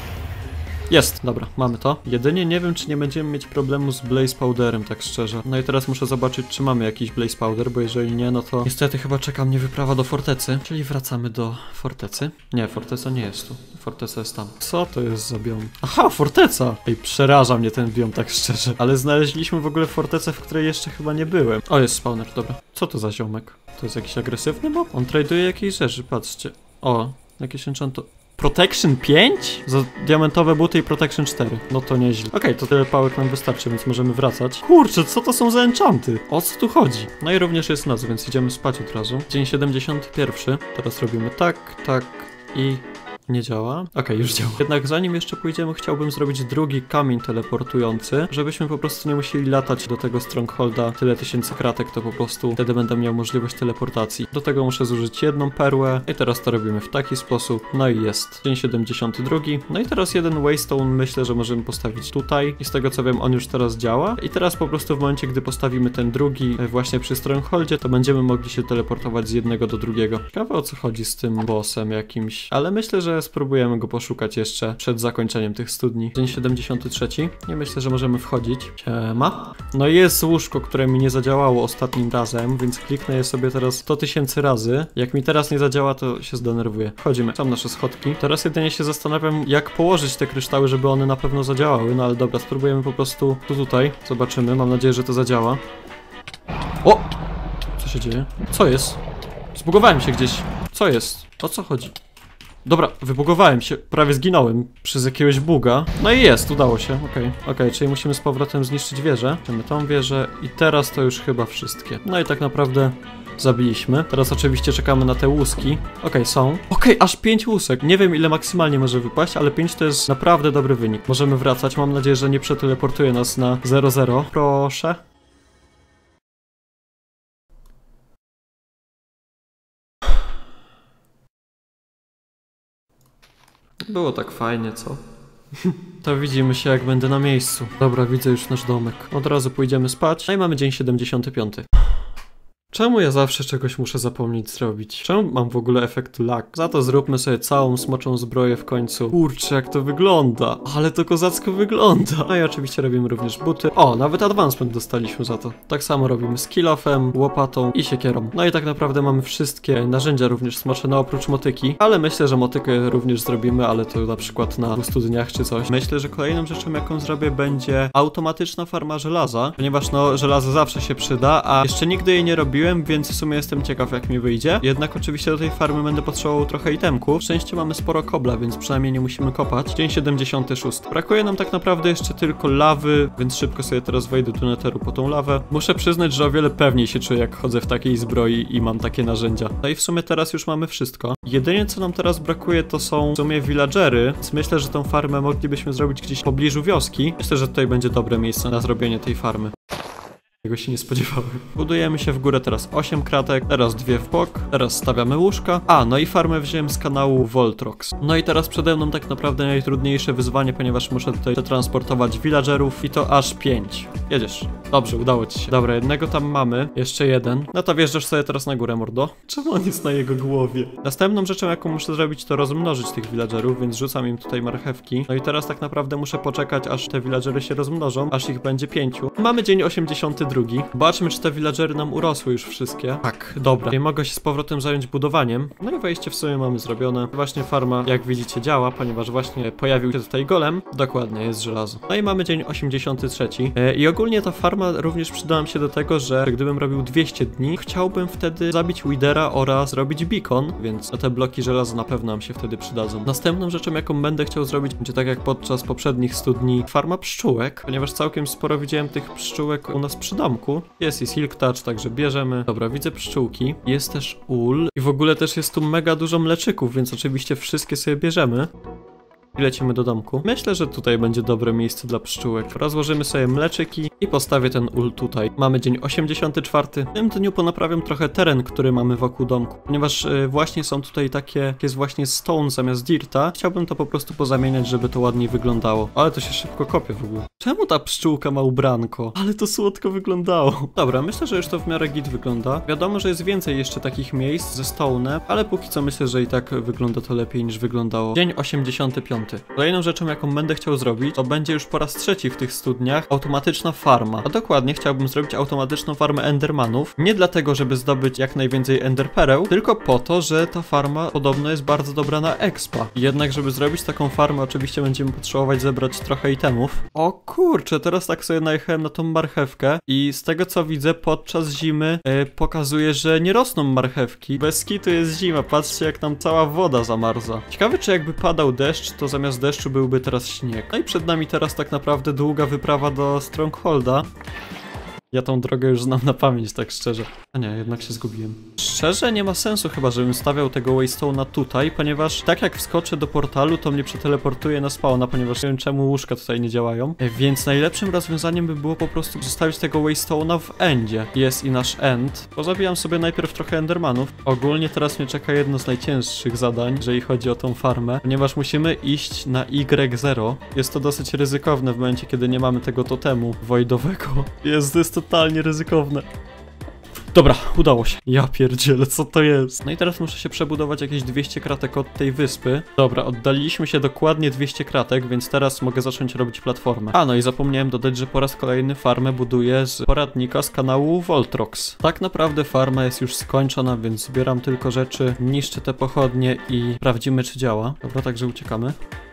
Jest, dobra, mamy to. Jedynie nie wiem, czy nie będziemy mieć problemu z Blaze Powderem, tak szczerze. No i teraz muszę zobaczyć, czy mamy jakiś Blaze Powder, bo jeżeli nie, no to niestety chyba czeka mnie wyprawa do fortecy. Czyli wracamy do fortecy. Nie, forteca nie jest tu. Forteca jest tam. Co to jest za biom? Aha, forteca! Ej, przeraża mnie ten biom, tak szczerze. Ale znaleźliśmy w ogóle fortecę, w której jeszcze chyba nie byłem. O, jest spawner, dobra. Co to za ziomek? To jest jakiś agresywny mob? On traduje jakieś rzeczy, patrzcie. O, jakieś enchanto... Protection pięć? Za diamentowe buty i Protection cztery. No to nieźle. Okej, okay, to tyle pałek nam wystarczy, więc możemy wracać. Kurczę, co to są za enchanty? O co tu chodzi? No i również jest noc, więc idziemy spać od razu. Dzień siedemdziesiąty pierwszy. Teraz robimy tak, tak i... Nie działa? Okej, okay, już działa. Jednak zanim jeszcze pójdziemy, chciałbym zrobić drugi kamień teleportujący, żebyśmy po prostu nie musieli latać do tego strongholda tyle tysięcy kratek, to po prostu wtedy będę miał możliwość teleportacji. Do tego muszę zużyć jedną perłę i teraz to robimy w taki sposób. No i jest. Dzień siedemdziesiąty drugi. No i teraz jeden waystone myślę, że możemy postawić tutaj i z tego co wiem, on już teraz działa. I teraz po prostu w momencie, gdy postawimy ten drugi właśnie przy strongholdzie, to będziemy mogli się teleportować z jednego do drugiego. Ciekawe o co chodzi z tym bossem jakimś, ale myślę, że spróbujemy go poszukać jeszcze przed zakończeniem tych studni. Dzień siedemdziesiąty trzeci. Nie myślę, że możemy wchodzić. Siema. No i jest łóżko, które mi nie zadziałało ostatnim razem, więc kliknę je sobie teraz sto tysięcy razy. Jak mi teraz nie zadziała, to się zdenerwuję. Wchodzimy. Są nasze schodki. Teraz jedynie się zastanawiam, jak położyć te kryształy, żeby one na pewno zadziałały. No ale dobra, spróbujemy po prostu tu tutaj. Zobaczymy. Mam nadzieję, że to zadziała. O! Co się dzieje? Co jest? Zbugowałem się gdzieś. Co jest? O co chodzi? Dobra, wybugowałem się, prawie zginąłem przez jakiegoś buga. No i jest, udało się, okej. Okay. Okej, okay, czyli musimy z powrotem zniszczyć wieżę. Mamy tą wieżę i teraz to już chyba wszystkie. No i tak naprawdę zabiliśmy. Teraz oczywiście czekamy na te łuski. Okej, okay, są. Okej, okay, aż pięć łusek. Nie wiem, ile maksymalnie może wypaść, ale pięć to jest naprawdę dobry wynik. Możemy wracać, mam nadzieję, że nie przeteleportuje nas na zero zero. Proszę. Było tak fajnie, co? To widzimy się, jak będę na miejscu. Dobra, widzę już nasz domek. Od razu pójdziemy spać. No i mamy dzień siedemdziesiąty piąty. Czemu ja zawsze czegoś muszę zapomnieć zrobić? Czemu mam w ogóle efekt lag? Za to zróbmy sobie całą smoczą zbroję w końcu. Kurczę, jak to wygląda. Ale to kozacko wygląda. No i oczywiście robimy również buty. O, nawet advancement dostaliśmy za to. Tak samo robimy z kill-offem, łopatą i siekierą. No i tak naprawdę mamy wszystkie narzędzia również smocze, no oprócz motyki. Ale myślę, że motykę również zrobimy, ale to na przykład na dwustu dniach czy coś. Myślę, że kolejną rzeczą, jaką zrobię, będzie automatyczna farma żelaza. Ponieważ no, żelazo zawsze się przyda, a jeszcze nigdy jej nie robiłem. zrobiłem, więc w sumie jestem ciekaw, jak mi wyjdzie. Jednak oczywiście do tej farmy będę potrzebował trochę itemków. W szczęście mamy sporo kobla, więc przynajmniej nie musimy kopać. Dzień siedemdziesiąty szósty. Brakuje nam tak naprawdę jeszcze tylko lawy, więc szybko sobie teraz wejdę do netheru po tą lawę. Muszę przyznać, że o wiele pewniej się czuję, jak chodzę w takiej zbroi i mam takie narzędzia. No i w sumie teraz już mamy wszystko. Jedynie co nam teraz brakuje, to są w sumie villagery, więc myślę, że tą farmę moglibyśmy zrobić gdzieś w pobliżu wioski. Myślę, że tutaj będzie dobre miejsce na zrobienie tej farmy. Tego się nie spodziewałem. Budujemy się w górę teraz osiem kratek, teraz dwie w bok, teraz stawiamy łóżka. A, no i farmę wziąłem z kanału Voltrox. No i teraz przede mną tak naprawdę najtrudniejsze wyzwanie, ponieważ muszę tutaj przetransportować villagerów i to aż pięć. Jedziesz. Dobrze, udało ci się. Dobra, jednego tam mamy, jeszcze jeden. No to wjeżdżasz sobie teraz na górę, mordo. Czemu on jest na jego głowie? Następną rzeczą, jaką muszę zrobić, to rozmnożyć tych villagerów, więc rzucam im tutaj marchewki. No i teraz tak naprawdę muszę poczekać, aż te villagery się rozmnożą, aż ich będzie pięciu. Mamy dzień osiemdziesiąty drugi. Zobaczmy, czy te villagery nam urosły już wszystkie. Tak, dobra. I mogę się z powrotem zająć budowaniem. No i wejście w sumie mamy zrobione. Właśnie farma, jak widzicie, działa, ponieważ właśnie pojawił się tutaj golem. Dokładnie, jest żelazo. No i mamy dzień osiemdziesiąty trzeci. Yy, I ogólnie ta farma również przydała mi się do tego, że gdybym robił dwieście dni, chciałbym wtedy zabić Widera oraz zrobić beacon, więc te bloki żelaza na pewno nam się wtedy przydadzą. Następną rzeczą, jaką będę chciał zrobić, będzie tak jak podczas poprzednich stu dni, farma pszczółek, ponieważ całkiem sporo widziałem tych pszczółek u nas przy domku. Jest i Silk Touch, także bierzemy. Dobra, widzę pszczółki. Jest też ul. I w ogóle też jest tu mega dużo mleczyków, więc oczywiście wszystkie sobie bierzemy. I lecimy do domku. Myślę, że tutaj będzie dobre miejsce dla pszczółek. Rozłożymy sobie mleczyki i postawię ten ul tutaj. Mamy dzień osiemdziesiąty czwarty. W tym dniu ponaprawiam trochę teren, który mamy wokół domku. Ponieważ yy, właśnie są tutaj takie, jest właśnie stone zamiast dirta. Chciałbym to po prostu pozamieniać, żeby to ładniej wyglądało. Ale to się szybko kopie w ogóle. Czemu ta pszczółka ma ubranko? Ale to słodko wyglądało. Dobra, myślę, że już to w miarę git wygląda. Wiadomo, że jest więcej jeszcze takich miejsc ze stone'em, ale póki co myślę, że i tak wygląda to lepiej niż wyglądało. Dzień osiemdziesiąty piąty. Kolejną rzeczą, jaką będę chciał zrobić, to będzie już po raz trzeci w tych studniach automatyczna farma. A dokładnie chciałbym zrobić automatyczną farmę endermanów. Nie dlatego, żeby zdobyć jak najwięcej enderpereł, tylko po to, że ta farma podobno jest bardzo dobra na expa. Jednak, żeby zrobić taką farmę, oczywiście będziemy potrzebować zebrać trochę itemów. O kurczę, teraz tak sobie najechałem na tą marchewkę i z tego co widzę, podczas zimy yy, pokazuje, że nie rosną marchewki. Bez kitu jest zima, patrzcie jak tam cała woda zamarza. Ciekawe, czy jakby padał deszcz, to zamiast deszczu byłby teraz śnieg. No i przed nami teraz tak naprawdę długa wyprawa do Strongholda. Ja tą drogę już znam na pamięć, tak szczerze. A nie, jednak się zgubiłem. Szczerze nie ma sensu chyba, żebym stawiał tego Waystone'a tutaj, ponieważ tak jak wskoczę do portalu, to mnie przeteleportuje na spawna, ponieważ nie wiem czemu łóżka tutaj nie działają. Więc najlepszym rozwiązaniem by było po prostu zostawić tego Waystone'a w endzie. Jest i nasz end. Pozabijam sobie najpierw trochę endermanów. Ogólnie teraz mnie czeka jedno z najcięższych zadań, jeżeli chodzi o tą farmę, ponieważ musimy iść na Y zero. Jest to dosyć ryzykowne w momencie, kiedy nie mamy tego totemu voidowego. Jest, jest totalnie ryzykowne. Dobra, udało się. Ja pierdzielę, co to jest? No i teraz muszę się przebudować jakieś dwieście kratek od tej wyspy. Dobra, oddaliliśmy się dokładnie dwieście kratek, więc teraz mogę zacząć robić platformę. A, no i zapomniałem dodać, że po raz kolejny farmę buduję z poradnika z kanału Voltrox. Tak naprawdę farma jest już skończona, więc zbieram tylko rzeczy, niszczę te pochodnie i sprawdzimy, czy działa. Dobra, także uciekamy.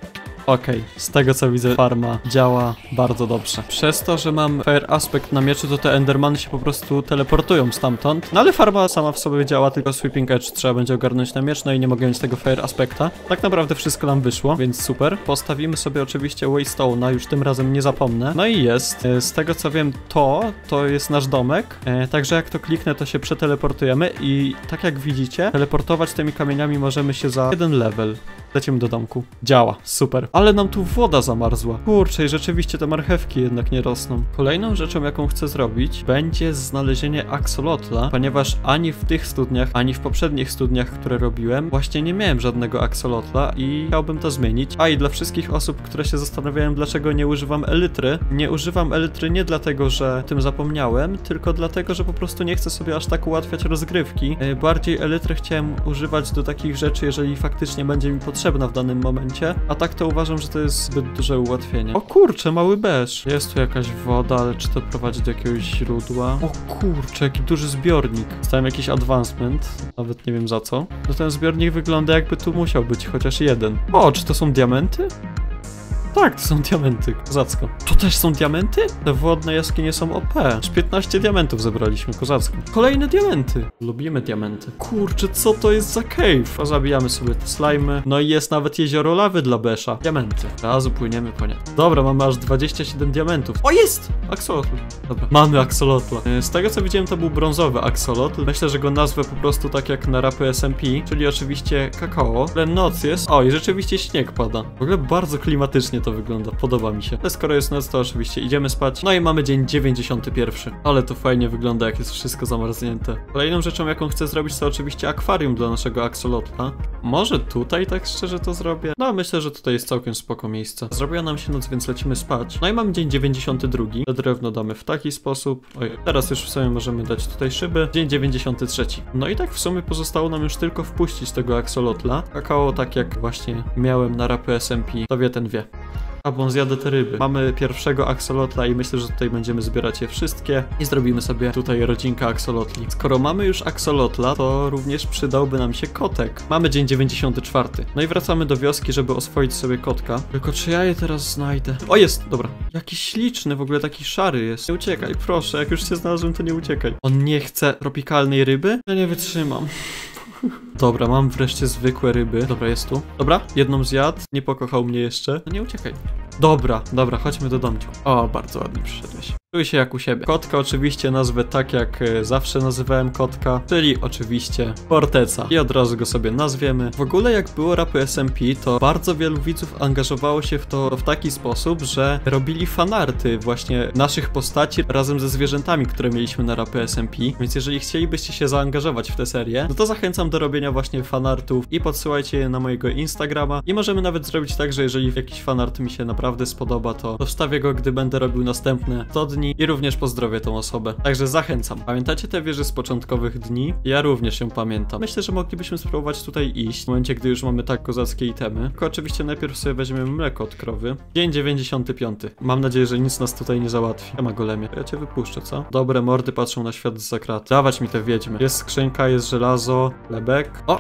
Okej, okay. Z tego co widzę, farma działa bardzo dobrze. Przez to, że mam Fire Aspect na mieczu, to te endermany się po prostu teleportują stamtąd. No ale farma sama w sobie działa, tylko Sweeping Edge trzeba będzie ogarnąć na miecz, no i nie mogę mieć tego Fire Aspecta. Tak naprawdę wszystko nam wyszło, więc super. Postawimy sobie oczywiście Waystone'a, już tym razem nie zapomnę. No i jest. Z tego co wiem, to, to jest nasz domek. E, także jak to kliknę, to się przeteleportujemy i tak jak widzicie, teleportować tymi kamieniami możemy się za jeden level. Lecimy do domku. Działa, super. Ale nam tu woda zamarzła. Kurczę, i rzeczywiście te marchewki jednak nie rosną. Kolejną rzeczą, jaką chcę zrobić, będzie znalezienie axolotla, ponieważ ani w tych studniach, ani w poprzednich studniach, które robiłem, właśnie nie miałem żadnego axolotla i chciałbym to zmienić. A i dla wszystkich osób, które się zastanawiają, dlaczego nie używam elytry, nie używam elytry nie dlatego, że o tym zapomniałem, tylko dlatego, że po prostu nie chcę sobie aż tak ułatwiać rozgrywki. Bardziej elytry chciałem używać do takich rzeczy, jeżeli faktycznie będzie mi potrzebna w danym momencie, a tak to uważam, że to jest zbyt duże ułatwienie. O kurczę, mały beż. Jest tu jakaś woda, ale czy to prowadzi do jakiegoś źródła? O kurczę, jaki duży zbiornik. Dostałem jakiś advancement, nawet nie wiem za co. No ten zbiornik wygląda jakby tu musiał być chociaż jeden. O, czy to są diamenty? Tak, to są diamenty, kozacko. To też są diamenty? Te wodne jaskinie są O P. Aż piętnaście diamentów zebraliśmy, kozacko. Kolejne diamenty. Lubimy diamenty. Kurczę, co to jest za cave? Pozabijamy sobie te slimy. No i jest nawet jezioro lawy dla Besza. Diamenty. Razu płyniemy po nie. Dobra, mamy aż dwadzieścia siedem diamentów. O, jest! Axolotl. Dobra, mamy axolotla. Z tego co widziałem, to był brązowy axolotl. Myślę, że go nazwę po prostu tak jak na rapy S M P, czyli oczywiście kakao. Ale noc jest. O, i rzeczywiście śnieg pada. W ogóle bardzo klimatycznie to wygląda. Podoba mi się. Ale skoro jest noc, to oczywiście idziemy spać. No i mamy dzień dziewięćdziesiąty pierwszy. Ale to fajnie wygląda, jak jest wszystko zamarznięte. Kolejną rzeczą, jaką chcę zrobić, to oczywiście akwarium dla naszego axolotla. Może tutaj tak szczerze to zrobię? No, myślę, że tutaj jest całkiem spoko miejsce. Zrobiła nam się noc, więc lecimy spać. No i mamy dzień dziewięćdziesiąty drugi. To drewno damy w taki sposób. Oj, teraz już w sumie możemy dać tutaj szyby. Dzień dziewięćdziesiąty trzeci. No i tak w sumie pozostało nam już tylko wpuścić tego axolotla. Kakao, tak jak właśnie miałem na rapy S M P, to wie ten wie. A bo zjadę te ryby. Mamy pierwszego axolotla i myślę, że tutaj będziemy zbierać je wszystkie i zrobimy sobie tutaj rodzinkę axolotli. Skoro mamy już axolotla, to również przydałby nam się kotek. Mamy dzień dziewięćdziesiąty czwarty. No i wracamy do wioski, żeby oswoić sobie kotka. Tylko czy ja je teraz znajdę? O, jest! Dobra. Jakiś śliczny, w ogóle taki szary jest. Nie uciekaj, proszę. Jak już się znalazłem, to nie uciekaj. On nie chce tropikalnej ryby? Ja nie wytrzymam. Dobra, mam wreszcie zwykłe ryby. Dobra, jest tu. Dobra, jedną zjadł. Nie pokochał mnie jeszcze. No nie uciekaj. Dobra, dobra, chodźmy do domciu. O, bardzo ładnie przyszedłeś. Czuj się jak u siebie. Kotka oczywiście nazwę tak, jak e, zawsze nazywałem kotka, czyli oczywiście Forteca. I od razu go sobie nazwiemy. W ogóle jak było rapy S M P, to bardzo wielu widzów angażowało się w to w taki sposób, że robili fanarty właśnie naszych postaci razem ze zwierzętami, które mieliśmy na rapy S M P. Więc jeżeli chcielibyście się zaangażować w tę serię, no to zachęcam do robienia właśnie fanartów i podsyłajcie je na mojego Instagrama. I możemy nawet zrobić tak, że jeżeli jakiś fanart mi się naprawdę spodoba, to, to wstawię go, gdy będę robił następne sto dni i również pozdrowię tą osobę. Także zachęcam. Pamiętacie te wieże z początkowych dni? Ja również ją pamiętam. Myślę, że moglibyśmy spróbować tutaj iść, w momencie, gdy już mamy tak kozackie itemy. Tylko oczywiście najpierw sobie weźmiemy mleko od krowy. Dzień dziewięćdziesiąty piąty. Mam nadzieję, że nic nas tutaj nie załatwi. Ja ma golemie. Ja cię wypuszczę, co? Dobre mordy patrzą na świat z zakrat. Dawać mi te wiedźmy. Jest skrzynka, jest żelazo, chlebek. O!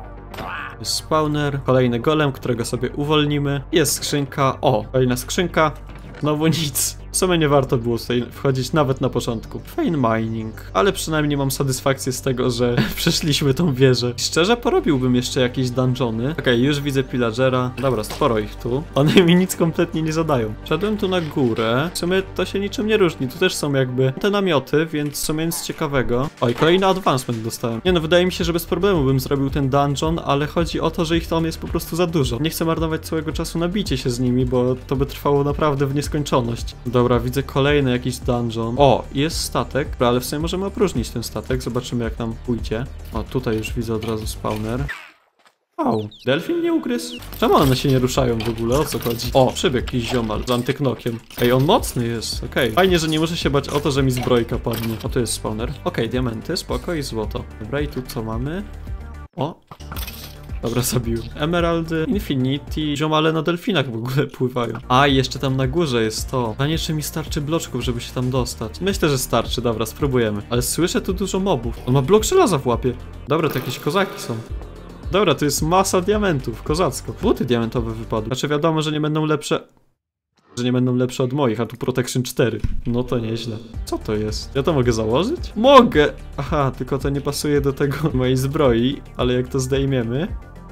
Jest spawner, kolejny golem, którego sobie uwolnimy. Jest skrzynka. O! Kolejna skrzynka. Znowu nic. W sumie nie warto było tutaj wchodzić nawet na początku. Fine mining. Ale przynajmniej mam satysfakcję z tego, że przeszliśmy tą wieżę. Szczerze porobiłbym jeszcze jakieś dungeony. Okej, okay, już widzę pillagera. Dobra, sporo ich tu. One mi nic kompletnie nie zadają. Szedłem tu na górę. W sumie to się niczym nie różni. Tu też są jakby te namioty, więc w sumie nic ciekawego. Oj, kolejny advancement dostałem. Nie no, wydaje mi się, że bez problemu bym zrobił ten dungeon, ale chodzi o to, że ich tam jest po prostu za dużo. Nie chcę marnować całego czasu na bicie się z nimi, bo to by trwało naprawdę w nieskończoność. Dobra, widzę kolejny jakiś dungeon. O, jest statek, ale w sumie możemy opróżnić ten statek. Zobaczymy, jak nam pójdzie. O, tutaj już widzę od razu spawner. Au, delfin nie ugryzł? Czemu one się nie ruszają w ogóle? O co chodzi? O, przybiegł jakiś ziomal z antyknokiem. Ej, on mocny jest, okej. Okay. Fajnie, że nie muszę się bać o to, że mi zbrojka padnie. O, tu jest spawner. Okej, okay, diamenty, spoko i złoto. Dobra, i tu co mamy? O! Dobra, zabił. Emeraldy, Infinity, ziomale na delfinach w ogóle pływają. A, i jeszcze tam na górze jest to. Pytanie, czy mi starczy bloczków, żeby się tam dostać. Myślę, że starczy, dobra, spróbujemy. Ale słyszę tu dużo mobów. On ma blok żelaza w łapie. Dobra, to jakieś kozaki są. Dobra, to jest masa diamentów, kozacko. Buty diamentowe wypadły. Znaczy wiadomo, że nie będą lepsze... Że nie będą lepsze od moich, a tu Protection cztery. No to nieźle. Co to jest? Ja to mogę założyć? Mogę! Aha, tylko to nie pasuje do tego mojej zbroi, ale jak to zdejmiemy...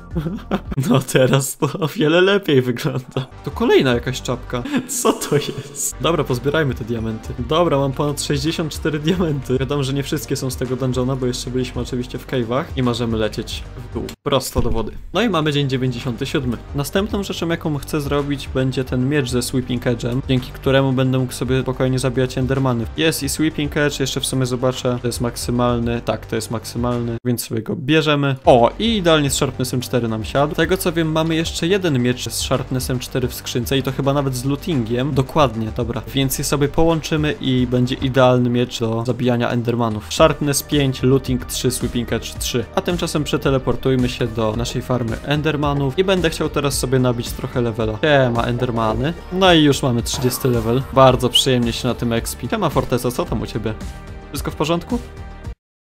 No teraz to o wiele lepiej wygląda. To kolejna jakaś czapka. Co to jest? Dobra, pozbierajmy te diamenty. Dobra, mam ponad sześćdziesiąt cztery diamenty. Wiadomo, że nie wszystkie są z tego dungeona, bo jeszcze byliśmy oczywiście w cave'ach i możemy lecieć w dół. Prosto do wody. No i mamy dzień dziewięćdziesiąty siódmy. Następną rzeczą, jaką chcę zrobić, będzie ten miecz ze Sweeping Edge'em, dzięki któremu będę mógł sobie spokojnie zabijać endermany. Jest i Sweeping Edge, jeszcze w sumie zobaczę. To jest maksymalny. Tak, to jest maksymalny, więc sobie go bierzemy. O, i idealnie z Sharpnessem cztery nam siadł. Z tego co wiem, mamy jeszcze jeden miecz z Sharpnessem cztery w skrzynce i to chyba nawet z lootingiem. Dokładnie, dobra. Więc je sobie połączymy i będzie idealny miecz do zabijania endermanów. Sharpness pięć, looting trzy, Sweeping Edge trzy. A tymczasem przeteleportujmy się do naszej farmy endermanów i będę chciał teraz sobie nabić trochę levela. Siema endermany. No i już mamy trzydziesty level. Bardzo przyjemnie się na tym expi. Siema Forteza, co tam u ciebie? Wszystko w porządku?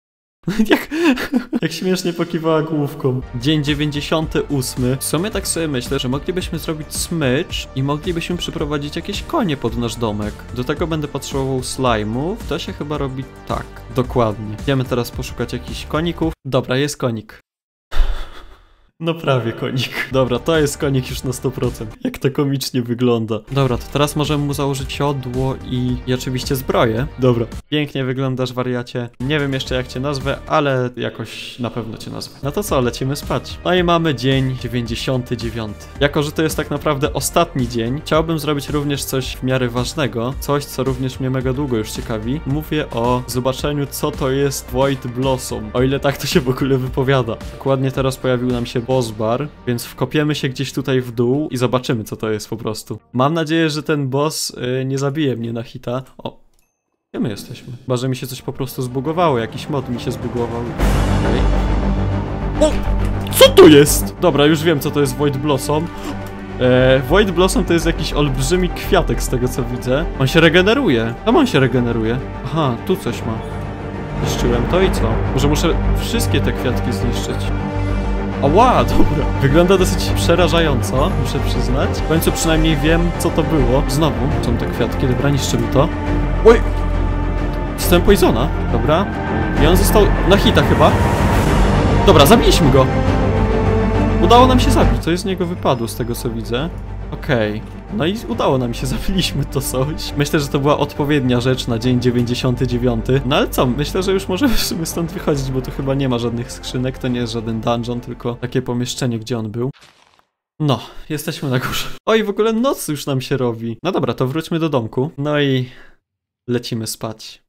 jak, jak śmiesznie pokiwała główką. Dzień dziewięćdziesiąty ósmy. W sumie tak sobie myślę, że moglibyśmy zrobić smycz i moglibyśmy przyprowadzić jakieś konie pod nasz domek. Do tego będę potrzebował slajmów. To się chyba robi tak. Dokładnie. Idziemy teraz poszukać jakichś koników. Dobra, jest konik. No prawie konik. Dobra, to jest konik już na sto procent. Jak to komicznie wygląda. Dobra, to teraz możemy mu założyć siodło i, i oczywiście zbroję. Dobra. Pięknie wyglądasz, wariacie. Nie wiem jeszcze jak cię nazwę, ale jakoś na pewno cię nazwę. No to co, lecimy spać. No i mamy dzień dziewięćdziesiąty dziewiąty. Jako, że to jest tak naprawdę ostatni dzień, chciałbym zrobić również coś w miarę ważnego. Coś, co również mnie mega długo już ciekawi. Mówię o zobaczeniu, co to jest Void Blossom. O ile tak to się w ogóle wypowiada. Dokładnie teraz pojawił nam się boss bar, więc wkopiemy się gdzieś tutaj w dół i zobaczymy, co to jest po prostu. Mam nadzieję, że ten boss yy, nie zabije mnie na hita. O, gdzie my jesteśmy? Chyba, że mi się coś po prostu zbugowało, jakiś mod mi się zbugował. Okay. O! Co to jest? Dobra, już wiem, co to jest Void Blossom. Eee, Void Blossom to jest jakiś olbrzymi kwiatek z tego, co widzę. On się regeneruje. Tam on się regeneruje. Aha, tu coś ma. Zniszczyłem to i co? Może muszę wszystkie te kwiatki zniszczyć. Ała, dobra. Wygląda dosyć przerażająco, muszę przyznać. W końcu przynajmniej wiem, co to było. Znowu są te kwiatki, dobra, niszczymy to. Oj! Dostałem poisona, dobra. I on został na hita chyba. Dobra, zabiliśmy go. Udało nam się zabić, coś z niego wypadło, z tego co widzę. Okej. Okay. No i udało nam się, zabiliśmy to coś. Myślę, że to była odpowiednia rzecz na dzień dziewięćdziesiąty dziewiąty. No ale co, myślę, że już możemy w sumie stąd wychodzić, bo tu chyba nie ma żadnych skrzynek, to nie jest żaden dungeon, tylko takie pomieszczenie, gdzie on był. No, jesteśmy na górze. Oj, w ogóle noc już nam się robi. No dobra, to wróćmy do domku. No i lecimy spać.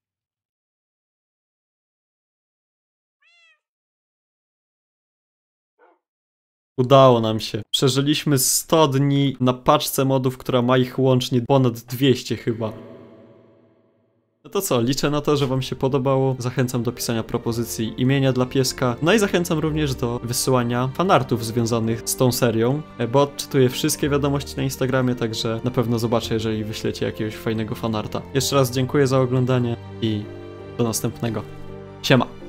Udało nam się. Przeżyliśmy sto dni na paczce modów, która ma ich łącznie ponad dwieście chyba. No to co, liczę na to, że wam się podobało. Zachęcam do pisania propozycji imienia dla pieska. No i zachęcam również do wysyłania fanartów związanych z tą serią, bo odczytuję wszystkie wiadomości na Instagramie, także na pewno zobaczę, jeżeli wyślecie jakiegoś fajnego fanarta. Jeszcze raz dziękuję za oglądanie i do następnego. Siema!